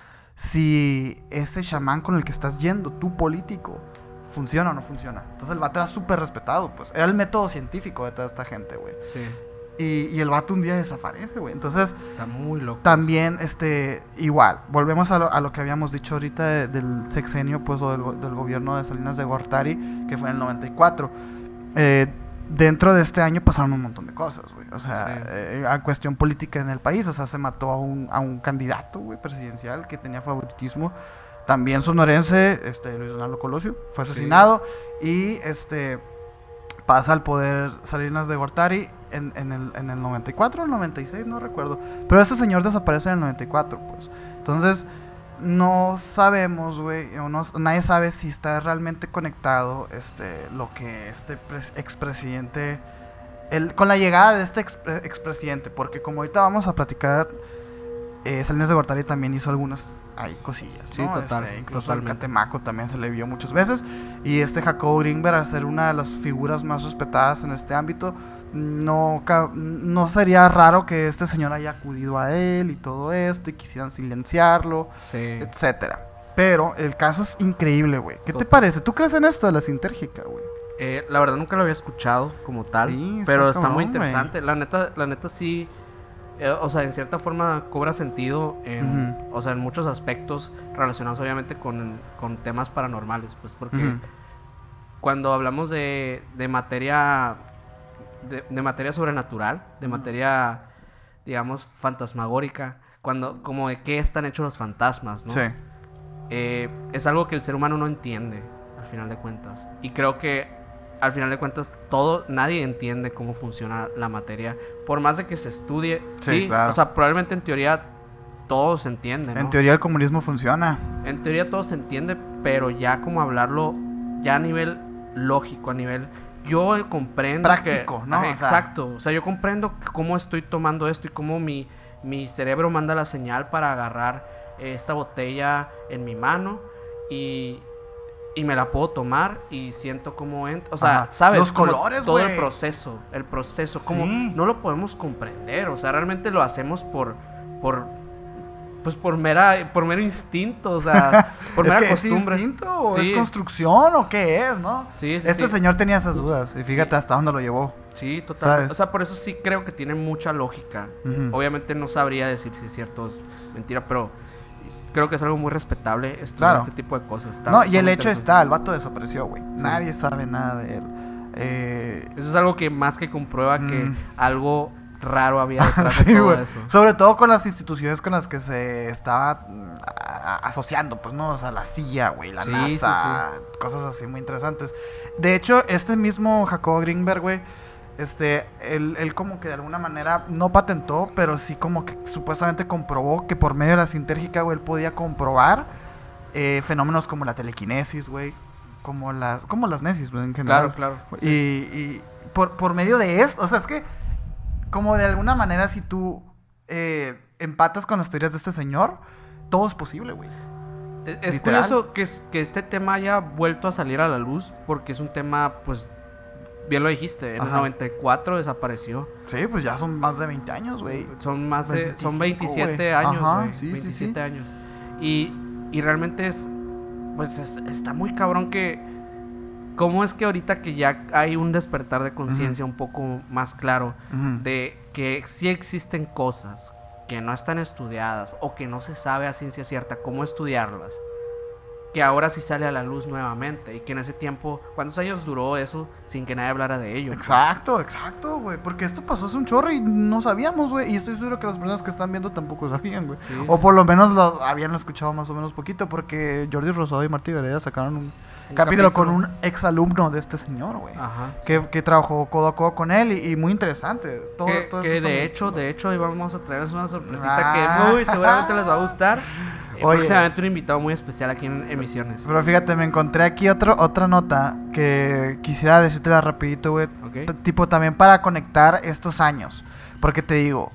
si ese chamán con el que estás yendo, tu político, funciona o no funciona. Entonces el vato era súper respetado, pues. Era el método científico de toda esta gente, güey. Sí. Y, y el vato un día desaparece, güey. Entonces, Está muy loco. también, este, igual, volvemos a lo, a lo que habíamos dicho ahorita de- del sexenio, pues, o del, go- del gobierno de Salinas de Gortari, que fue en el noventa y cuatro. Eh, dentro de este año pasaron un montón de cosas, güey. O sea, Sí. eh, a cuestión política en el país, o sea, se mató a un, a un candidato, güey, presidencial que tenía favoritismo. También sonorense, este, Luis Donaldo Colosio, fue Sí. asesinado. Y, este, pasa al poder Salinas de Gortari en, en, el, en el noventa y cuatro o el noventa y seis, no recuerdo. Pero este señor desaparece en el noventa y cuatro, pues. Entonces, no sabemos, güey, o no- nadie sabe si está realmente conectado este, lo que este pres- expresidente, el, con la llegada de este expre- expresidente, porque como ahorita vamos a platicar, eh, Salinas de Gortari también hizo algunas ahí cosillas, Sí, ¿no? total, Este, incluso el totalmente. Catemaco también se le vio muchas veces. Y este Jacobo Greenberg, al ser una de las figuras más respetadas en este ámbito, no, ca- no sería raro que este señor haya acudido a él y todo esto y quisieran silenciarlo, Sí. etcétera. Pero el caso es increíble, güey. ¿Qué te Total. parece? ¿Tú crees en esto de la sintérgica, güey? Eh, la verdad nunca lo había escuchado como tal, Sí, está pero está muy cabrón, güey. interesante. La neta, la neta sí, eh, o sea, en cierta forma cobra sentido en, Ujú. o sea, en muchos aspectos relacionados obviamente con, con temas paranormales, pues porque Ujú. cuando hablamos de, de materia, de, de materia sobrenatural, de Ujú. materia, digamos, fantasmagórica, cuando, como de qué están hechos los fantasmas, ¿no? Sí. Eh, es algo que el ser humano no entiende al final de cuentas, y creo que al final de cuentas todo nadie entiende cómo funciona la materia por más de que se estudie. Sí, Sí, claro. o sea, probablemente en teoría todo se entiende, ¿no? En teoría el comunismo funciona. En teoría todo se entiende, pero ya como hablarlo ya a nivel lógico, a nivel yo comprendo Práctico, que, ¿no? Ajá, O sea- exacto, o sea, yo comprendo cómo estoy tomando esto y cómo mi mi cerebro manda la señal para agarrar eh, esta botella en mi mano y y me la puedo tomar y siento como entra, o sea, Ajá. ¿sabes? Los Como colores, todo güey. el proceso, el proceso, como Sí. no lo podemos comprender, o sea, realmente lo hacemos por por pues por mera por mero instinto, o sea, por ¿Es mera que costumbre. ¿Es instinto o Sí. es construcción o qué es, no? Sí, sí, Este sí. señor tenía esas dudas y fíjate Sí. hasta dónde lo llevó. Sí, total. ¿Sabes? O sea, por eso sí creo que tiene mucha lógica. Ujú. Obviamente no sabría decir si es cierto o es mentira, pero creo que es algo muy respetable estudiar Claro. ese tipo de cosas. Está- No, está y el muy hecho interesante. está, el vato desapareció, güey. Nadie sabe nada de él. Eh, Eso es algo que más que comprueba que Mm. algo raro había detrás sí, de todo güey. eso. Sobre todo con las instituciones con las que se estaba mm, a- a- asociando, pues no, o sea, la C I A, güey, la Sí, NASA, cosas así muy interesantes. De hecho, este mismo Jacobo Greenberg, güey, este, él, él como que de alguna manera no patentó, pero sí como que supuestamente comprobó que por medio de la sintérgica, güey, él podía comprobar eh, fenómenos como la telequinesis, güey, como las, como las nesis, güey, en general. Claro, claro. Y, y por, por medio de esto, o sea, es que como de alguna manera si tú eh, empatas con las teorías de este señor, todo es posible, güey. Es, es Literal. curioso que, es- que este tema haya vuelto a salir a la luz porque es un tema, pues, bien lo dijiste, en el Ajá. noventa y cuatro desapareció. Sí, pues ya son más de veinte años, güey. Son más de, son veinticinco, veintisiete güey. años, Ajá, güey. sí, sí, veintisiete sí. años. Y, y realmente es, pues es- está muy cabrón que, ¿cómo es que ahorita que ya hay un despertar de conciencia un poco más claro Ujú. de que sí existen cosas que no están estudiadas o que no se sabe a ciencia cierta cómo estudiarlas, que ahora sí sale a la luz nuevamente y que en ese tiempo, ¿cuántos años duró eso sin que nadie hablara de ello? Exacto, exacto, güey. Porque esto pasó hace un chorro y no sabíamos, güey. Y estoy seguro que las personas que están viendo tampoco sabían, güey. Sí, O sí. por lo menos lo habían escuchado más o menos poquito. Porque Jordi Rosado y Martí Gareda sacaron un, Un capítulo, con capítulo. un exalumno de este señor, güey. Ajá. Que, que trabajó codo a codo con él y, y muy interesante. Todo, que todo que eso está de muy hecho, chido. de hecho, hoy vamos a traerles una sorpresita Ah. que muy seguramente les va a gustar. Eh, Oye. Próximamente un invitado muy especial aquí en Emisiones. Pero fíjate, me encontré aquí otro, otra nota que quisiera decírtela rapidito, güey. Ok. T- Tipo también para conectar estos años. Porque te digo,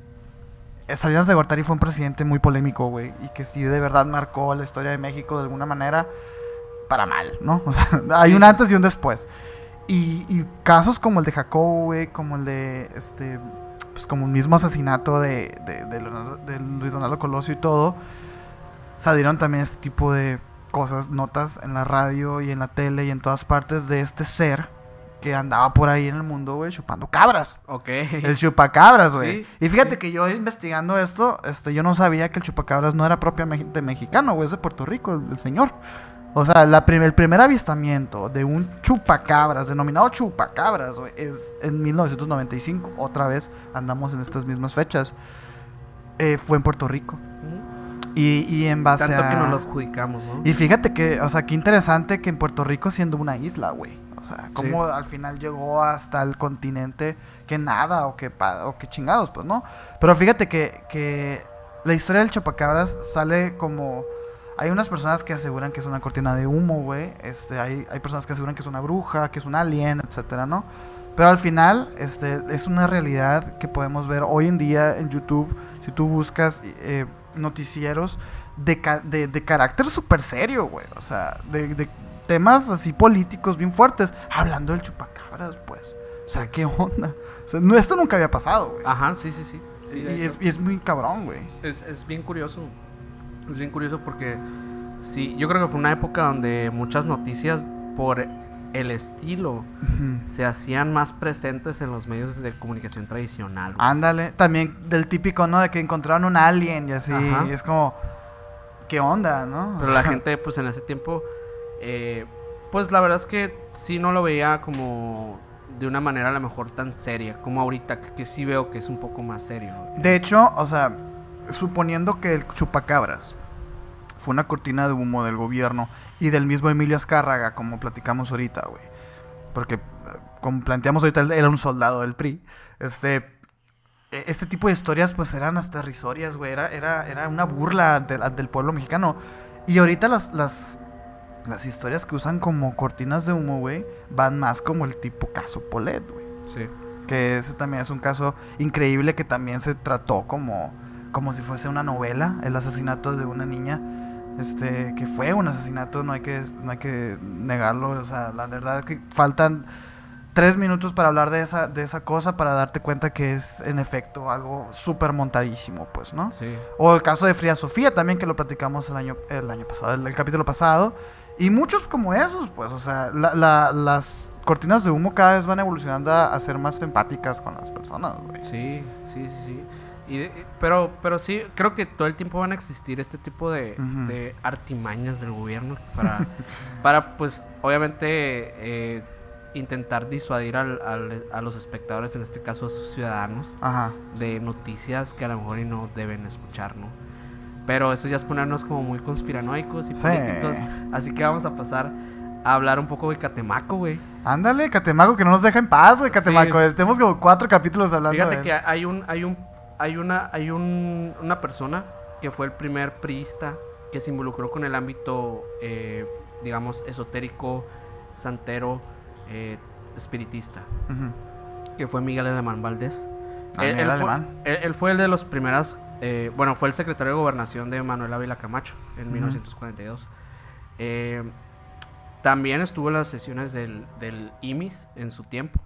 eh, Salinas de Gortari fue un presidente muy polémico, güey. Y que sí de verdad marcó la historia de México de alguna manera para mal, ¿no? O sea, hay Sí, un sí. antes y un después. Y, y casos como el de Jacobo, güey, como el de, este, pues como el mismo asesinato de, de, de Leonardo- de Luis Donaldo Colosio y todo, salieron también este tipo de cosas, notas en la radio y en la tele y en todas partes de este ser que andaba por ahí en el mundo, güey, chupando cabras. Ok. El chupacabras, güey. Sí, Y fíjate sí. que yo investigando esto, este, yo no sabía que el chupacabras no era propiamente mexicano, güey, es de Puerto Rico, el, el señor. O sea, la prim- el primer avistamiento de un chupacabras, denominado chupacabras, güey, es en mil novecientos noventa y cinco. Otra vez andamos en estas mismas fechas. Eh, fue en Puerto Rico. Ujú. Y, y en base Tanto a... que nos lo adjudicamos, ¿no? Y fíjate que, o sea, qué interesante que en Puerto Rico siendo una isla, güey. O sea, cómo Sí. al final llegó hasta el continente que nada o que, pa- o que chingados, pues, ¿no? Pero fíjate que, que la historia del chupacabras sale como... Hay unas personas que aseguran que es una cortina de humo, güey. Este, hay, hay personas que aseguran que es una bruja, que es un alien, etcétera, ¿no? Pero al final, este, es una realidad que podemos ver hoy en día en YouTube. Si tú buscas eh, noticieros de, ca- de, de carácter súper serio, güey. O sea, de, de temas así políticos bien fuertes. Hablando del chupacabras, pues. O sea, ¿qué onda? O sea, no, esto nunca había pasado, güey. Ajá, sí, sí, sí. Sí, y, de y hecho. es, y es muy cabrón, güey. Es, es bien curioso. Es bien curioso porque sí, yo creo que fue una época donde muchas noticias por el estilo Ujú. se hacían más presentes en los medios de comunicación tradicional. güey. Ándale, también del típico, ¿no? De que encontraron un alien y así. Ajá. Y es como, ¿qué onda, no? O Pero la sea, gente, pues en ese tiempo, eh, pues la verdad es que sí no lo veía como de una manera a lo mejor tan seria como ahorita, que, que sí veo que es un poco más serio. De hecho, o sea, suponiendo que el chupacabras fue una cortina de humo del gobierno y del mismo Emilio Azcárraga, como platicamos ahorita, güey. Porque, eh, como planteamos ahorita, él era un soldado del P R I. Este, e- este tipo de historias, pues, eran hasta risorias, güey. Era, era, era una burla ante, ante el pueblo mexicano. Y ahorita las, las, las historias que usan como cortinas de humo, güey, van más como el tipo caso Polet, güey. Sí. Que ese también es un caso increíble que también se trató como, como si fuese una novela, el asesinato de una niña este, que fue un asesinato, no hay que, no hay que negarlo, o sea, la verdad es que faltan tres minutos para hablar de esa, de esa cosa, para darte cuenta que es en efecto algo súper montadísimo, pues, ¿no? Sí. O el caso de Frida Sofía también, que lo platicamos el año, el año pasado, el, el capítulo pasado, y muchos como esos, pues, o sea, la, la, las cortinas de humo cada vez van evolucionando a, a ser más empáticas con las personas, güey. Sí, sí, sí, sí. Y de- pero, pero sí, creo que todo el tiempo van a existir este tipo de, Ujú. de artimañas del gobierno para, para pues, obviamente, eh, intentar disuadir al, al- a los espectadores, en este caso a sus ciudadanos, Ajá. de noticias que a lo mejor y no deben escuchar, ¿no? Pero eso ya es ponernos como muy conspiranoicos y Sí. políticos. Así que vamos a pasar a hablar un poco de Catemaco, güey. Ándale, Catemaco, que no nos deja en paz, güey, Catemaco. Sí. Tenemos como cuatro capítulos hablando Fíjate de que él. hay un, hay un, hay una, hay un, una persona que fue el primer priista que se involucró con el ámbito, eh, digamos, esotérico, santero, eh, espiritista, Ujú. que fue Miguel Alemán Valdés. Ah, Él, Miguel él fue, Alemán. él- él fue el de los primeras, eh, bueno, fue el secretario de gobernación de Manuel Ávila Camacho en Ujú. mil novecientos cuarenta y dos. Eh, también estuvo en las sesiones del, del I M I S en su tiempo.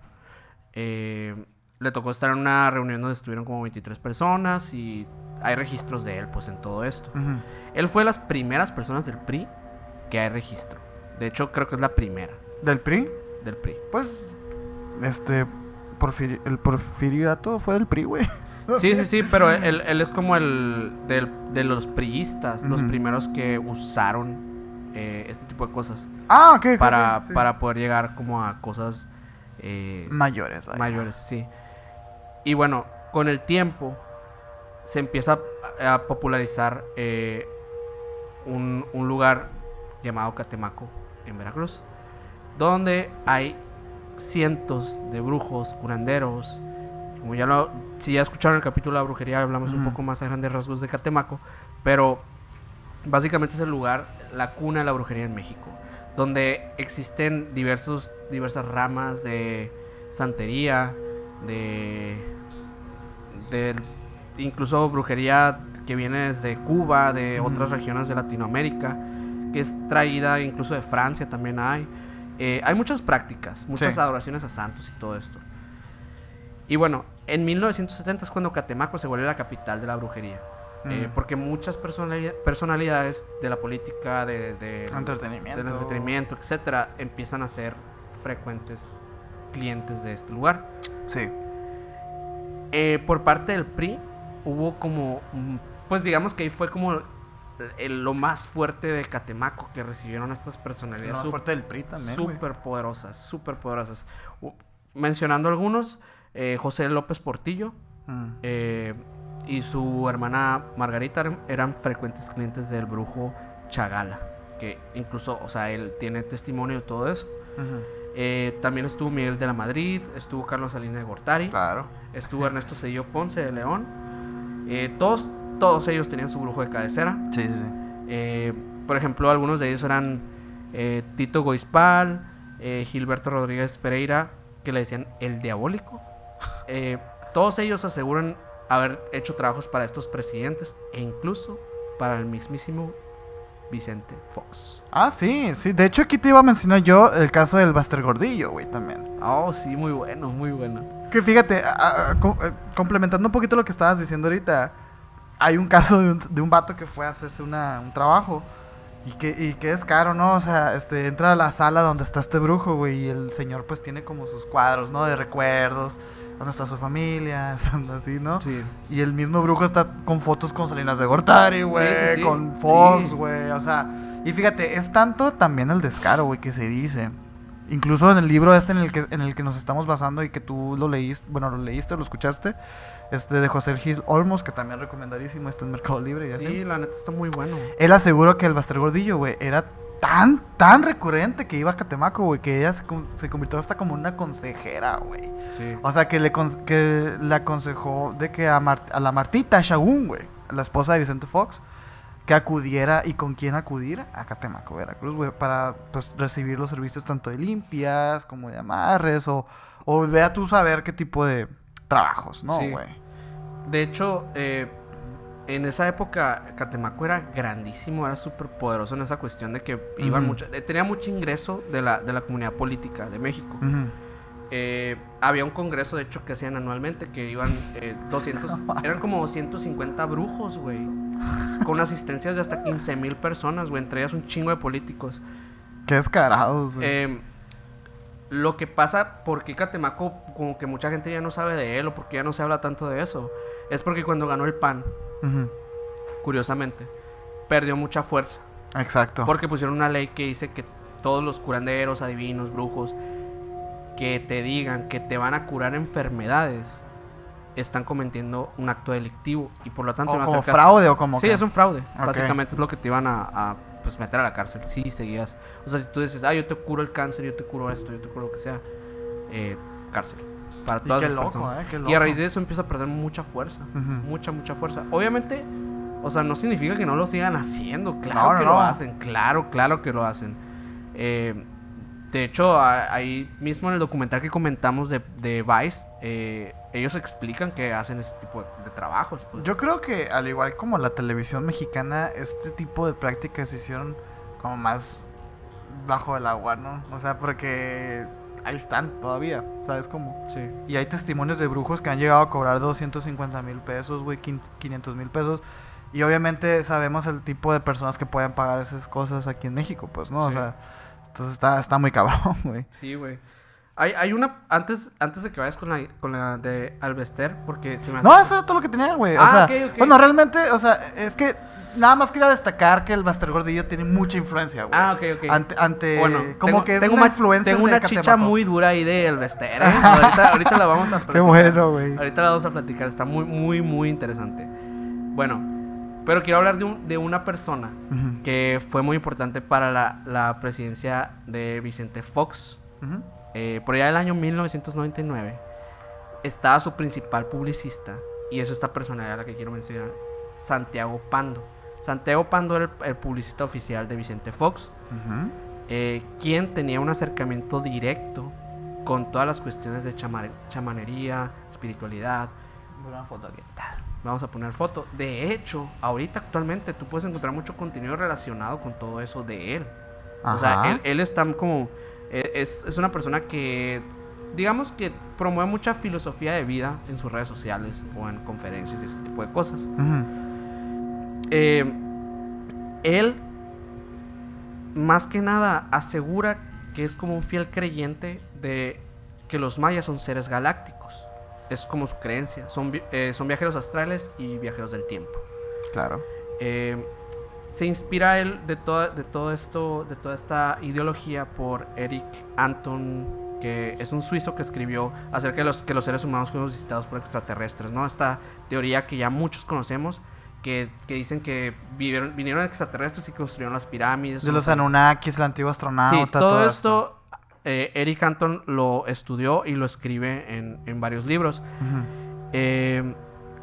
Eh, le tocó estar en una reunión donde estuvieron como veintitrés personas y hay registros de él, pues, en todo esto. Ujú. Él fue de las primeras personas del P R I que hay registro. De hecho, creo que es la primera ¿Del P R I? del P R I. Pues, este, Porfiri- el porfiriato fue del P R I, güey. Sí, sí, sí, pero él, él es como el del- de los priistas, los Ujú. primeros que usaron eh, este tipo de cosas Ah, ok. ok, para, ok, sí. para poder llegar como a cosas eh, Mayores, vaya. mayores, sí. Y bueno, con el tiempo se empieza a, a popularizar eh, un, un lugar llamado Catemaco en Veracruz, donde hay cientos de brujos, curanderos. Como ya lo, si ya escucharon el capítulo de la brujería, hablamos un Ujú. poco más a grandes rasgos de Catemaco, pero básicamente es el lugar, la cuna de la brujería en México, donde existen diversos, diversas ramas de santería, de, de incluso brujería que viene desde Cuba, de Ujú. otras regiones de Latinoamérica, que es traída incluso de Francia, también hay. Eh, hay muchas prácticas, muchas Sí. adoraciones a santos y todo esto. Y bueno, en mil novecientos setenta es cuando Catemaco se vuelve la capital de la brujería. Eh, Mm. porque muchas personali- personalidades de la política, de, de- Entretenimiento. del entretenimiento, etcétera, empiezan a ser frecuentes clientes de este lugar. Sí. Eh, por parte del P R I hubo como, mm, pues digamos que ahí fue como el- lo más fuerte de Catemaco que recibieron estas Lo personalidades más sup- fuerte del P R I también, güey. súper poderosas, súper poderosas. U- mencionando algunos, eh, José López Portillo, Mm. eh, y su hermana Margarita eran- eran frecuentes clientes del brujo Chagala, que incluso, o sea, él tiene testimonio de todo eso. Ujú. Eh, también estuvo Miguel de la Madrid, estuvo Carlos Salinas de Gortari, Claro. estuvo Ernesto Cedillo Ponce de León. Eh, todos, todos ellos tenían su brujo de cabecera. Sí, sí, sí. Eh, por ejemplo, algunos de ellos eran eh, Tito Goispal, eh, Gilberto Rodríguez Pereira, que le decían el diabólico. Eh, todos ellos aseguran haber hecho trabajos para estos presidentes e incluso para el mismísimo Vicente Fox. Ah, sí, sí. De hecho, aquí te iba a mencionar yo el caso del Buster Gordillo, güey, también. Oh, sí, muy bueno, muy bueno. Que fíjate, a- a- co- eh, complementando un poquito lo que estabas diciendo ahorita, hay un caso de un, de un vato que fue a hacerse una, un trabajo y que, y que es caro, ¿no? O sea, este, entra a la sala donde está este brujo, güey, y el señor pues tiene como sus cuadros, ¿no? De recuerdos, donde está su familia, estando así, ¿no? Sí. Y el mismo brujo está con fotos con Salinas de Gortari, güey, Sí, sí, sí. con Fox, Sí. güey, o sea, y fíjate, es tanto también el descaro, güey, que se dice. Incluso en el libro este en el que en el que nos estamos basando y que tú lo leíste, bueno, lo leíste, lo escuchaste, este de José Gil Olmos, que también recomendadísimo, está en Mercado Libre y así. Sí, la neta está muy bueno. Él aseguró que el Buster Gordillo, güey, era tan, tan recurrente que iba a Catemaco, güey, que ella se, con- se convirtió hasta como una consejera, güey. Sí. O sea, que le, con- que le aconsejó de que a, Mar- a la Martita Shagún, güey, la esposa de Vicente Fox, que acudiera y con quién acudir a Catemaco, Veracruz, güey, para pues recibir los servicios tanto de limpias como de amarres o, o vea tú saber qué tipo de trabajos, ¿no, Sí. güey? De hecho, eh, en esa época Catemaco era grandísimo, era súper poderoso en esa cuestión de que iban Ujú. mucho, eh, tenía mucho ingreso de la, de la comunidad política de México. Ujú. Eh, había un congreso, de hecho, que hacían anualmente, que iban eh, doscientos, eran como doscientos cincuenta brujos, güey, con asistencias de hasta quince mil personas, güey, entre ellas un chingo de políticos. Qué descarados, güey. Eh, lo que pasa, porque Catemaco, como que mucha gente ya no sabe de él, o porque ya no se habla tanto de eso, es porque cuando ganó el P A N, Ujú. curiosamente, perdió mucha fuerza. Exacto. Porque pusieron una ley que dice que todos los curanderos, adivinos, brujos, que te digan que te van a curar enfermedades, están cometiendo un acto delictivo. Y por lo tanto O no como acercas- fraude o como Sí, que- es un fraude. Ok. Básicamente es lo que te iban a, a, pues, meter a la cárcel. Sí, seguías. O sea, si tú dices, ah, yo te curo el cáncer, yo te curo esto, yo te curo lo que sea, eh, cárcel. Para Y todas qué las loco, personas. eh, qué Y a loco. raíz de eso empieza a perder mucha fuerza. Ujú. Mucha, mucha fuerza. Obviamente, o sea, no significa que no lo sigan haciendo. Claro No, no, que no. lo hacen. Claro, claro que lo hacen. Eh, de hecho, a- ahí mismo en el documental que comentamos de, de Vice, eh, ellos explican que hacen ese tipo de, de trabajos. Pues. Yo creo que al igual como la televisión mexicana, este tipo de prácticas se hicieron como más bajo el agua, ¿no? O sea, porque ahí están todavía, ¿sabes cómo? Sí. Y hay testimonios de brujos que han llegado a cobrar doscientos cincuenta mil pesos, güey, quinientos mil pesos. Y obviamente sabemos el tipo de personas que pueden pagar esas cosas aquí en México, pues, ¿no? O Sí. sea, entonces está, está muy cabrón, güey. Sí, güey. Hay, hay una... Antes, antes de que vayas con la, con la de Alvester, porque se me hace... No, eso era todo lo que tenía, güey. O Ah, sea, ok, ok. bueno, realmente, o sea, es que nada más quería destacar que el Master Gordillo tiene mucha influencia, güey. Ah, ok, ok. Ante, ante Bueno, como tengo, que es tengo una una, influencia tengo de una chicha Catemaco. muy dura ahí de Alvester, ¿eh? ahorita, ahorita la vamos a platicar. Qué bueno, güey. Ahorita la vamos a platicar, está muy, muy, muy interesante. Bueno, pero quiero hablar de, un, de una persona Ujú, que fue muy importante para la, la presidencia de Vicente Fox. ujú. Eh, por allá del año mil novecientos noventa y nueve estaba su principal publicista, y es esta persona a la que quiero mencionar, Santiago Pando. Santiago Pando era el, el publicista oficial de Vicente Fox, Ujú. eh, quien tenía un acercamiento directo con todas las cuestiones de chamar- chamanería, espiritualidad. Una foto aquí. Vamos a poner foto. De hecho, ahorita actualmente tú puedes encontrar mucho contenido relacionado con todo eso de él. O sea, Ajá. él, él está como... eh, Es, es una persona que, digamos que promueve mucha filosofía de vida en sus redes sociales o en conferencias y este tipo de cosas. Ujú. Eh, él, más que nada, asegura que es como un fiel creyente de que los mayas son seres galácticos. Es como su creencia. Son, vi- eh, son viajeros astrales y viajeros del tiempo. Claro. Eh, se inspira él de, toda, de todo esto, de toda esta ideología por Eric Anton, que es un suizo que escribió acerca de los que los seres humanos fuimos visitados por extraterrestres, ¿no? Esta teoría que ya muchos conocemos, que, que dicen que vivieron, vinieron extraterrestres y construyeron las pirámides. De o los sea, Anunnakis, el antiguo astronauta, sí, todo, esto, eh, Eric Anton lo estudió y lo escribe en, en varios libros. Ujú. Eh,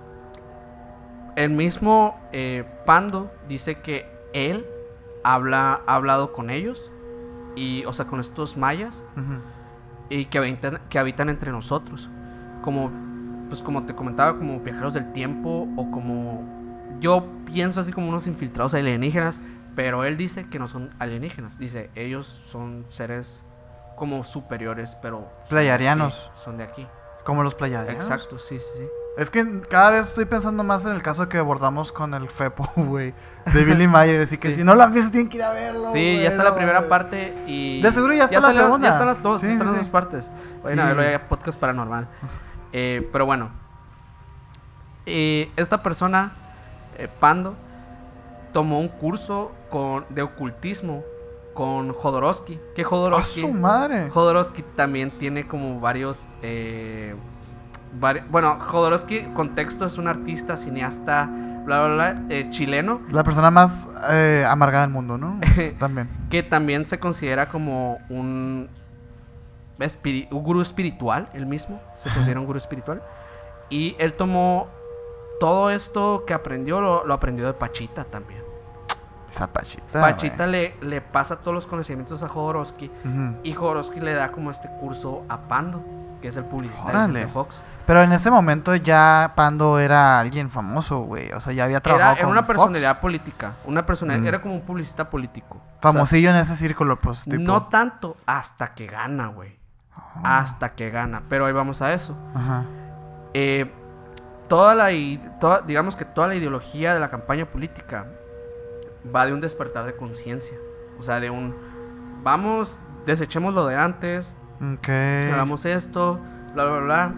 el mismo eh, Pando dice que él habla, ha hablado con ellos, y, o sea, con estos mayas, Ujú. y que habitan, que habitan entre nosotros. Como, pues como te comentaba, como viajeros del tiempo, o como, yo pienso así como unos infiltrados alienígenas, pero él dice que no son alienígenas. Dice, ellos son seres como superiores, pero... son de Pleiadianos. aquí, Son de aquí. Como los pleiadianos. Exacto, sí, sí, sí. Es que cada vez estoy pensando más en el caso que abordamos con el Fepo, güey. De Billy Mayer. Así que Sí. si no lo han visto, tienen que ir a verlo. Sí, güey, ya está la no, primera güey. parte y... De seguro ya está la salieron- segunda. Ya están las dos, Sí, ya están sí, las sí. dos partes. Vayan Sí. a verlo, ya podcast paranormal. Eh, pero bueno. Eh, esta persona, eh, Pando, tomó un curso con, de ocultismo con Jodorowsky. Que ¡A Jodorowsky... su madre! Jodorowsky también tiene como varios... Eh, vari- bueno, Jodorowsky, contexto, es un artista, cineasta, bla, bla, bla, eh, chileno. La persona más eh, amargada del mundo, ¿no? También. Que también se considera como un, espiri- un gurú espiritual, él mismo, se considera un gurú espiritual. Y él tomó todo esto que aprendió, lo, lo aprendió de Pachita también. Esa Pachita. Pachita le, le pasa todos los conocimientos a Jodorowsky, güey. Ujú. y Jodorowsky le da como este curso a Pando. que es el publicista de Órale. Vicente Fox. Pero en ese momento ya Pando era alguien famoso, güey. O sea, ya había trabajado Era, era con una Fox. personalidad política, una personalidad, Mm. era como un publicista político. O sea, Famosillo en ese círculo, pues, tipo. no tanto hasta que gana, güey. Hasta que gana, pero ahí vamos a eso. Ajá. Eh, toda la, i- toda, digamos que toda la ideología de la campaña política va de un despertar de conciencia. O sea, de un, vamos, desechemos lo de antes, Ok. hagamos esto, bla, bla, bla.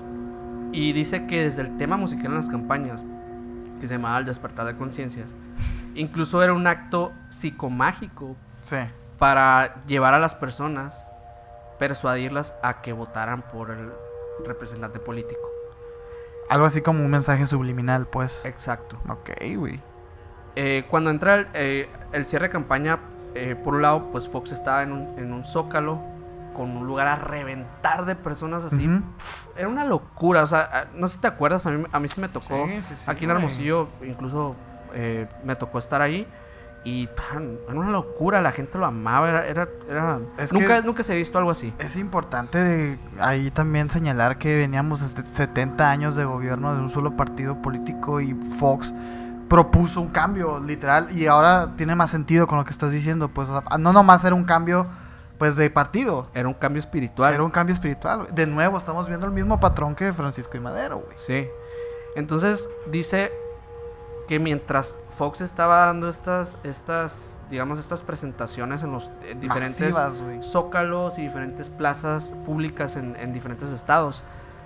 Y dice que desde el tema musical en las campañas, que se llamaba el despertar de conciencias, incluso era un acto psicomágico Sí. para llevar a las personas, persuadirlas a que votaran por el representante político. Algo así como un mensaje subliminal, pues. Exacto. Ok, güey. Eh, cuando entra el, eh, el cierre de campaña, eh, por un lado, pues Fox estaba en un, en un zócalo con un lugar a reventar de personas así. Ujú. Era una locura, o sea, a- no sé si te acuerdas, a mí, a mí sí me tocó. Sí, sí, sí, aquí en güey. Hermosillo, incluso eh, me tocó estar ahí. Y pan, era una locura, la gente lo amaba, era... era, era- Es que nunca, es- nunca se ha visto algo así. Es importante de ahí también señalar que veníamos desde setenta años de gobierno de un solo partido político y Fox propuso un cambio, literal, y ahora tiene más sentido con lo que estás diciendo, pues, o sea, no nomás era un cambio, pues, de partido, Era un cambio espiritual. era un cambio espiritual, güey. De nuevo, estamos viendo el mismo patrón que Francisco y Madero, güey. Sí. Entonces dice que mientras Fox estaba dando estas, estas, digamos, estas presentaciones en los eh, diferentes Masivas, güey. zócalos y diferentes plazas públicas en, en diferentes estados,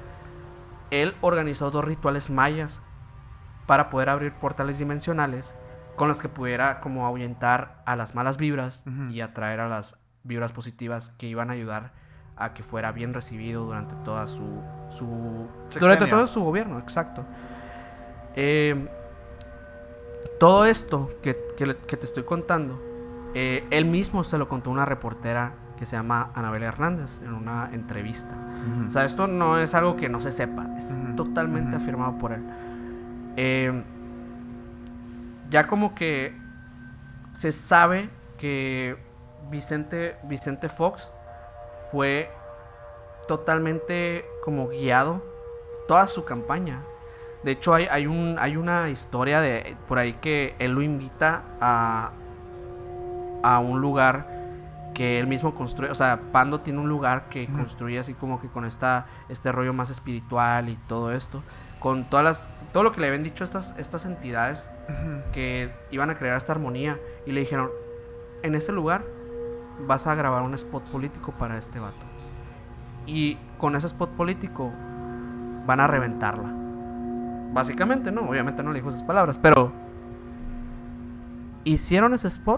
él organizó dos rituales mayas para poder abrir portales dimensionales con los que pudiera como ahuyentar a las malas vibras Ujú. y atraer a las vibras positivas que iban a ayudar a que fuera bien recibido durante toda su, su durante Sexenio. todo su gobierno, exacto. Eh, todo esto que, que le- que te estoy contando, eh, él mismo se lo contó a una reportera que se llama Anabel Hernández en una entrevista. Ujú. O sea, esto no es algo que no se sepa, es Ujú, totalmente ujú. afirmado por él. Eh, ya como que se sabe que Vicente, Vicente Fox fue totalmente como guiado toda su campaña. De hecho, hay, hay, un, hay una historia de por ahí que él lo invita a, a un lugar que él mismo construye. O sea, Pando tiene un lugar que Ujú. construye así como que con esta, este rollo más espiritual y todo esto. Con todas las, todo lo que le habían dicho estas, estas entidades Ujú. que iban a crear esta armonía. Y le dijeron, en ese lugar vas a grabar un spot político para este vato. Y con ese spot político van a reventarla. Básicamente, no, obviamente no le dijo esas palabras, pero hicieron ese spot,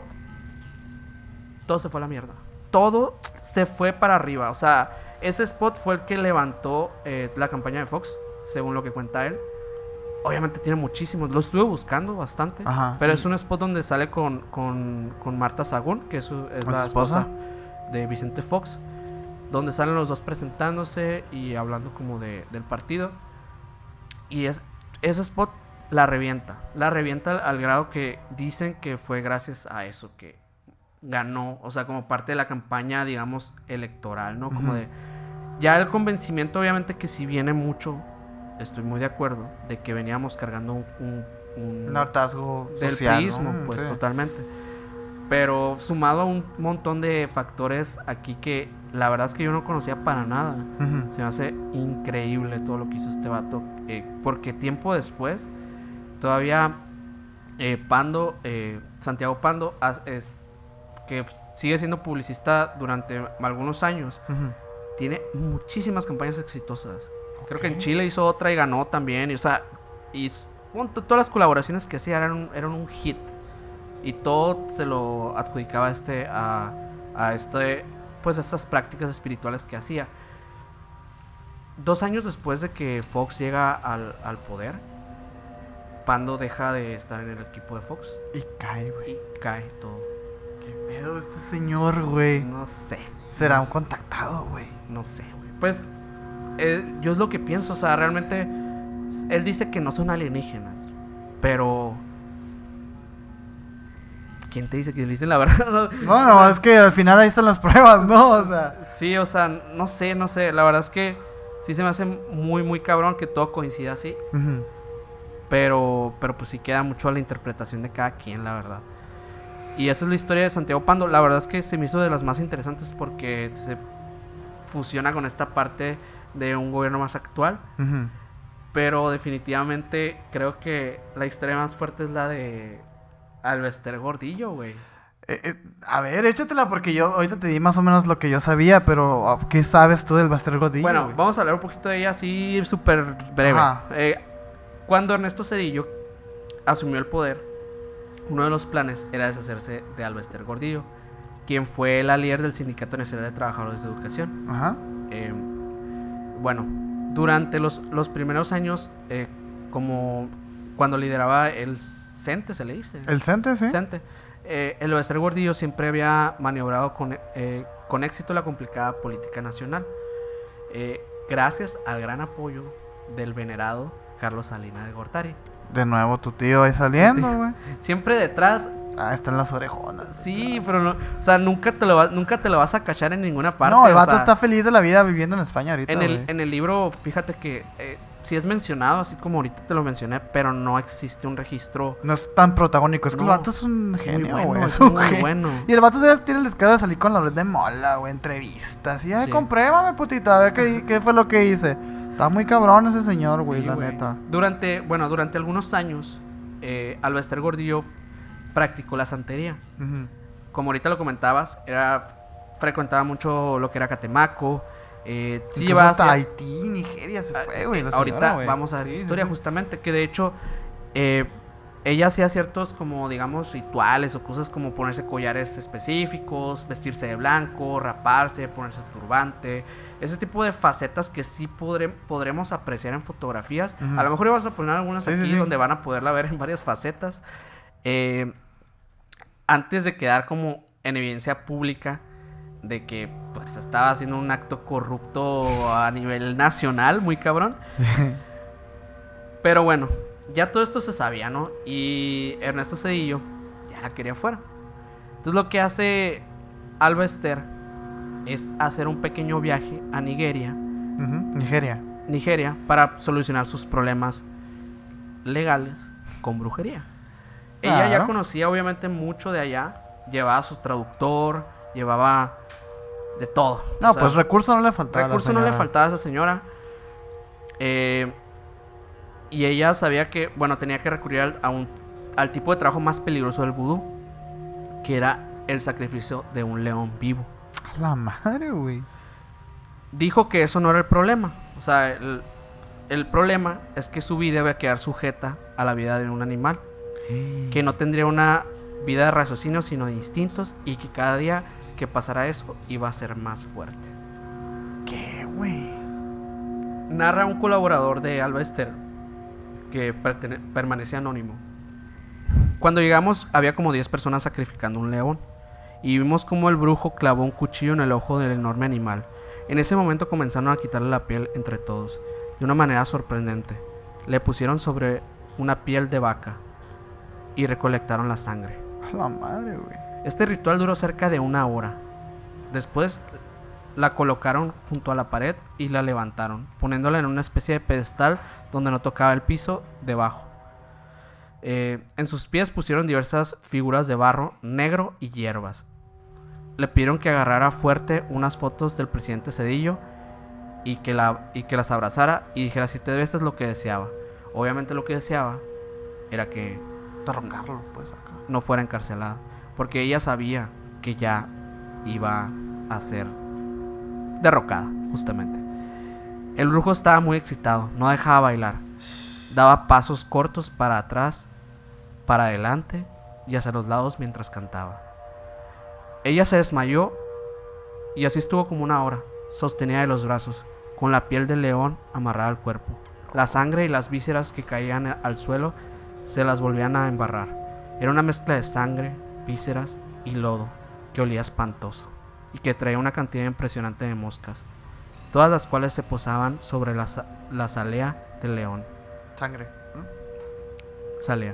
todo se fue a la mierda. Todo se fue para arriba. O sea, ese spot fue el que levantó eh, la campaña de Fox, según lo que cuenta él. Obviamente tiene muchísimos, lo estuve buscando bastante. Ajá. Pero es un spot donde sale con, con, con Marta Sagún, que es, su- es ¿Con la su esposa? esposa de Vicente Fox, donde salen los dos presentándose y hablando como de, del partido. Y es, ese spot la revienta, la revienta al, al grado que dicen que fue gracias a eso que ganó, o sea, como parte de la campaña, digamos, electoral, ¿no? Como Ujú. de... Ya el convencimiento, obviamente, que si viene mucho, estoy muy de acuerdo, de que veníamos cargando un... un- un- Un hartazgo del social, priismo, ¿no? pues Sí. totalmente. Pero sumado a un montón de factores aquí que la verdad es que yo no conocía para nada. Ujú. Se me hace increíble todo lo que hizo este vato. eh, porque tiempo después, todavía eh, Pando, eh, Santiago Pando, as- es, que sigue siendo publicista durante algunos años, Ujú. tiene muchísimas campañas exitosas. Creo que en Ok. Chile hizo otra y ganó también. Y, o sea, y bueno, to- todas las colaboraciones que hacía eran, un- eran un hit. Y todo se lo adjudicaba este a, a este, pues a estas prácticas espirituales que hacía. Dos años después de que Fox llega al, al poder, Pando deja de estar en el equipo de Fox Y cae, güey. y cae todo. ¿Qué pedo este señor, güey? No sé. Será no un contactado, güey. No sé, güey. Pues eh, yo es lo que pienso, o sea, realmente s- él dice que no son alienígenas, pero ¿quién te dice que le dicen la verdad? No, no, es que al final ahí están las pruebas, ¿no? O sea, Sí, o sea, no sé, no sé, la verdad es que sí se me hace muy, muy cabrón que todo coincida así. Ujú. Pero, pero pues sí queda mucho a la interpretación de cada quien, la verdad. Y esa es la historia de Santiago Pando. La verdad es que se me hizo de las más interesantes porque se fusiona con esta parte de un gobierno más actual. Ujú. Pero definitivamente creo que la historia más fuerte es la de Alvester Gordillo, güey. Eh, eh, a ver, échatela porque yo ahorita te di más o menos lo que yo sabía, pero ah, ¿qué sabes tú del Baster Gordillo? Bueno, güey? vamos a hablar un poquito de ella así súper breve. Ajá. Eh, cuando Ernesto Zedillo asumió el poder, uno de los planes era deshacerse de Alvester Gordillo, quien fue la líder del Sindicato Nacional de Trabajadores de Educación. Ajá. Eh, bueno, durante los, los primeros años, eh, como cuando lideraba el CENTE, se le dice. ¿El CENTE, sí? CENTE. Eh, el Alvester Gordillo siempre había maniobrado con, eh, con éxito la complicada política nacional, eh, gracias al gran apoyo del venerado Carlos Salinas de Gortari. De nuevo tu tío ahí saliendo, güey. Siempre detrás, Ah, están las orejonas. sí, pero no, o sea, nunca te lo vas, nunca te lo vas a cachar en ninguna parte. No, el o vato sea, está feliz de la vida viviendo en España ahorita, en el, güey. en el libro, fíjate que eh, sí es mencionado, así como ahorita te lo mencioné, pero no existe un registro. No es tan protagónico, es que No, el vato es un muy genio, bueno, güey. es Es un muy genio. bueno. Y el vato ya tiene el descaro de salir con la red de mola, güey, entrevistas. Y, ay, Sí. compruébame, putita, a ver qué, qué fue lo que hice. Está muy cabrón ese señor, güey, Sí, la güey. neta. Durante, bueno, durante algunos años, eh, Alvester Gordillo practicó la santería. Ujú. Como ahorita lo comentabas, era frecuentaba mucho lo que era Catemaco. Eh, sí Incluso llevaba hasta hacia- Haití, Nigeria se fue, güey. la ahorita señora, güey. vamos a esa Sí, sí, historia sí. justamente, que de hecho eh, ella hacía ciertos como digamos rituales o cosas como ponerse collares específicos, vestirse de blanco, raparse, ponerse turbante, ese tipo de facetas que sí podré- podremos apreciar en fotografías. Ujú. A lo mejor ibas a poner algunas Sí, sí, aquí sí. donde van a poderla ver en varias facetas. Eh, antes de quedar como en evidencia pública de que pues estaba haciendo un acto corrupto a nivel nacional, muy cabrón. Pero bueno, ya todo esto se sabía, ¿no? Y Ernesto Zedillo ya la quería fuera. Entonces lo que hace Alvester es hacer un pequeño viaje a Nigeria, Ujú. Nigeria. Nigeria, para solucionar sus problemas legales con brujería. Ella ya Claro. conocía obviamente mucho de allá, llevaba su traductor, llevaba de todo. No, O sea, pues recurso no le faltaba. a la recurso no le señora. faltaba a esa señora. Eh, y ella sabía que, bueno, tenía que recurrir al, a un, al tipo de trabajo más peligroso del vudú, que era el sacrificio de un león vivo. A la madre, güey. Dijo que eso no era el problema. O sea, el, el problema es que su vida iba a quedar sujeta a la vida de un animal, que no tendría una vida de raciocinio, sino de instintos, y que cada día que pasara eso iba a ser más fuerte. ¿Qué, güey? Narra un colaborador de Alvester que pertene- permanece anónimo. Cuando llegamos había como diez personas sacrificando un león y vimos como el brujo clavó un cuchillo en el ojo del enorme animal. En ese momento comenzaron a quitarle la piel entre todos, de una manera sorprendente. Le pusieron sobre una piel de vaca y recolectaron la sangre. A la madre, güey. Este ritual duró cerca de una hora. Después la colocaron junto a la pared y la levantaron, poniéndola en una especie de pedestal donde no tocaba el piso debajo. Eh, en sus pies pusieron diversas figuras de barro negro y hierbas. Le pidieron que agarrara fuerte unas fotos del presidente Zedillo y que, la, y que las abrazara y dijera siete veces lo que deseaba. Obviamente lo que deseaba era que Derrocarlo, pues, acá. no fuera encarcelada, porque ella sabía que ya iba a ser derrocada, justamente. El brujo estaba muy excitado, no dejaba bailar, daba pasos cortos para atrás, para adelante y hacia los lados mientras cantaba. Ella se desmayó y así estuvo como una hora, sostenida de los brazos, con la piel del león amarrada al cuerpo. La sangre y las vísceras que caían al suelo se las volvían a embarrar. Era una mezcla de sangre, vísceras y lodo que olía espantoso y que traía una cantidad impresionante de moscas, todas las cuales se posaban sobre la, sa- la salea del león. Sangre. Salea,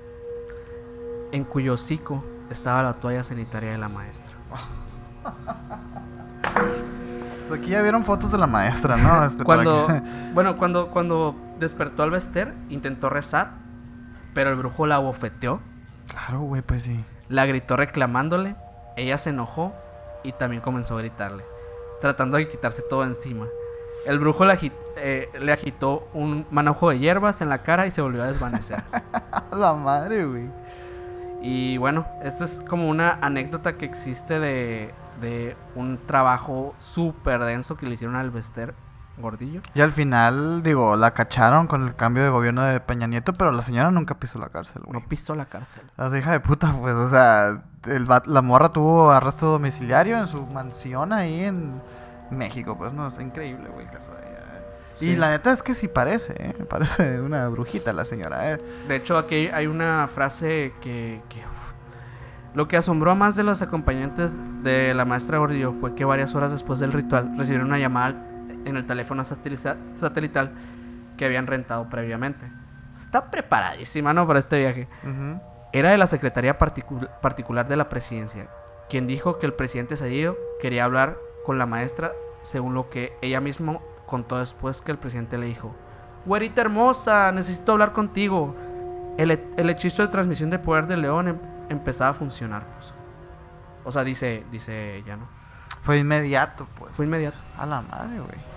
en cuyo hocico estaba la toalla sanitaria de la maestra. Hasta aquí ya vieron fotos de la maestra, ¿no? Este, Cuando, para que- bueno, cuando, cuando despertó al Bester, intentó rezar, pero el brujo la abofeteó, Claro, güey, pues sí. la gritó reclamándole, ella se enojó y también comenzó a gritarle, tratando de quitarse todo encima. El brujo le, agi- eh, le agitó un manojo de hierbas en la cara y se volvió a desvanecer. A la madre, güey. Y bueno, esta es como una anécdota que existe de, de un trabajo súper denso que le hicieron al Bester Gordillo. Y al final, digo, la cacharon con el cambio de gobierno de Peña Nieto, pero la señora nunca pisó la cárcel, güey. No pisó la cárcel. O sea, hija de puta, pues, o sea, el va- la morra tuvo arresto domiciliario en su mansión ahí en México, pues, no, es increíble, güey, el caso de ella. eh. Y Sí. la neta es que sí parece, ¿eh? Parece una brujita la señora, ¿eh? De hecho, aquí hay una frase que, que, uf. Lo que asombró a más de los acompañantes de la maestra Gordillo fue que varias horas después del ritual recibieron una llamada en el teléfono sateliza- satelital que habían rentado previamente. Está preparadísima, ¿no? Para este viaje. Ujú. Era de la Secretaría Particu- Particular de la Presidencia, quien dijo que el presidente Cedillo quería hablar con la maestra, según lo que ella misma contó después que el presidente le dijo: güerita hermosa, necesito hablar contigo. El, he- el hechizo de transmisión de poder del león em- empezaba a funcionar, pues. O sea, dice, dice ella, ¿no? Fue inmediato, pues. Fue inmediato. A la madre, güey.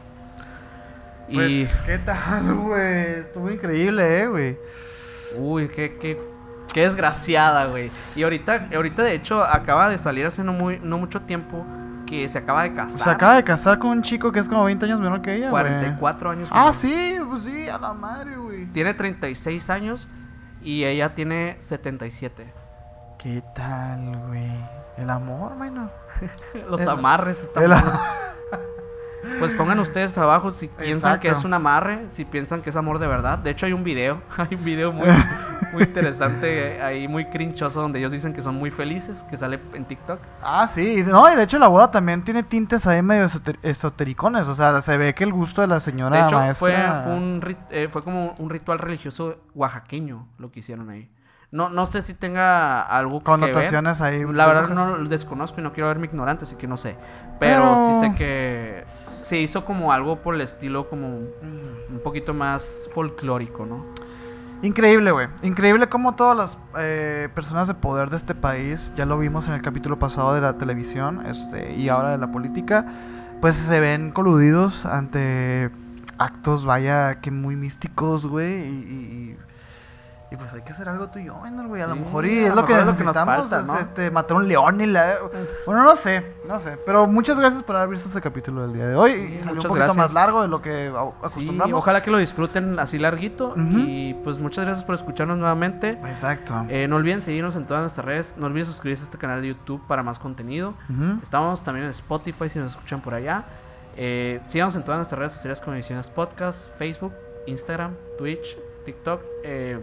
Y, Pues, ¿qué tal, güey? Estuvo increíble, eh, güey. uy, qué, qué, qué desgraciada, güey. Y ahorita, ahorita de hecho, acaba de salir hace no, muy, no mucho tiempo que se acaba de casar. Se acaba de casar con un chico que es como veinte años menor que ella, güey. cuarenta y cuatro años. Ah, güey. sí, pues sí, a la madre, güey. Tiene treinta y seis años y ella tiene setenta y siete. ¿Qué tal, güey? El amor, bueno. Los El- amarres están el- buenos. Pues pongan ustedes abajo si piensan que Exacto. es un amarre, si piensan que es amor de verdad. De hecho hay un video, hay un video muy, muy interesante ahí, muy crinchoso, donde ellos dicen que son muy felices, que sale en TikTok. Ah, sí. No, y de hecho la boda también tiene tintes ahí medio esoter- esotericones. O sea, se ve que el gusto de la señora De hecho fue, maestra... fue, un, rit- eh, fue como un ritual religioso oaxaqueño lo que hicieron ahí. No, no sé si tenga algo que ver. Connotaciones ahí. La verdad brujas. no lo desconozco y no quiero verme ignorante, así que no sé. Pero Pero- sí sé que se hizo como algo por el estilo como un poquito más folclórico, ¿no? Increíble, güey. Increíble cómo todas las eh, personas de poder de este país, ya lo vimos en el capítulo pasado de la televisión, este, y ahora de la política, pues se ven coludidos ante actos, vaya, que muy místicos, güey, y, y, y pues hay que hacer algo tú y yo, Wendell, güey, a lo Sí, mejor y a es lo lo que mejor es lo que nos necesitamos, falta, es, ¿no? este, matar un león y la... Bueno, no sé, no sé, pero muchas gracias por haber visto este capítulo del día de hoy, Sí, y salió un muchas poquito gracias. más largo de lo que a- Sí, acostumbramos. ojalá que lo disfruten así larguito. Ujú. Y pues muchas gracias por escucharnos nuevamente. Exacto. Eh, no olviden seguirnos en todas nuestras redes. No olviden suscribirse a este canal de YouTube para más contenido. Ujú. Estamos también en Spotify si nos escuchan por allá. Eh, síganos en todas nuestras redes sociales como Ediciones Podcast, Facebook, Instagram, Twitch, TikTok. eh,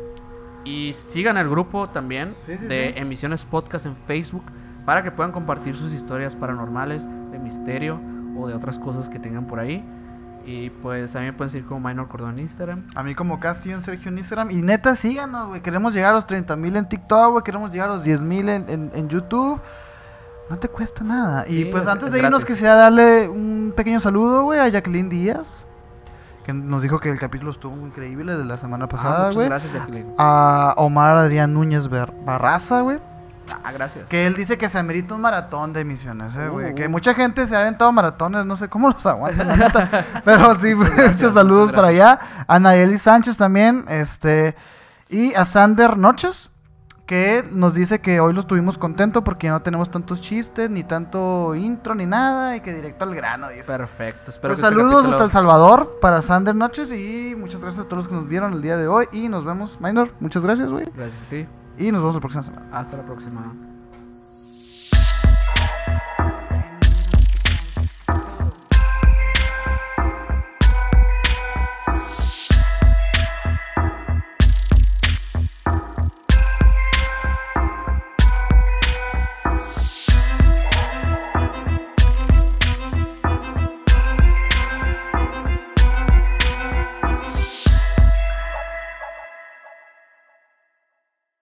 y sigan el grupo también Sí, sí, de sí. Emisiones Podcast en Facebook para que puedan compartir sus historias paranormales, de misterio o de otras cosas que tengan por ahí. Y pues a mí me pueden seguir como Minor Cordón en Instagram. A mí como Castillo en Sergio en Instagram. Y neta, síganos, güey. Queremos llegar a los treinta mil en TikTok, güey. Queremos llegar a los diez mil en, en, en YouTube. No te cuesta nada. Sí, y pues es- antes es de irnos, gratis. quisiera darle un pequeño saludo, güey, a Jacqueline Díaz. Que nos dijo que el capítulo estuvo muy increíble de la semana Ah, pasada, muchas güey. gracias, Jacqueline. A Omar Adrián Núñez Bar- Barraza, güey. Ah, gracias. Que él dice que se amerita un maratón de emisiones, eh, güey. Uh, que uh. mucha gente se ha aventado maratones, no sé cómo los aguantan, la neta. Pero sí, Muchas muchos gracias, saludos muchas para allá. A Nayeli Sánchez también, este. Y a Sander Noches, que nos dice que hoy lo estuvimos contentos porque no tenemos tantos chistes, ni tanto intro, ni nada, y que directo al grano, dice. Perfecto. Espero Pues que este saludos capítulo- hasta El Salvador para Sander Noches y muchas gracias a todos los que nos vieron el día de hoy. Y nos vemos, Minor, muchas gracias, güey. Gracias a ti. Y nos vemos la próxima semana. Hasta la próxima.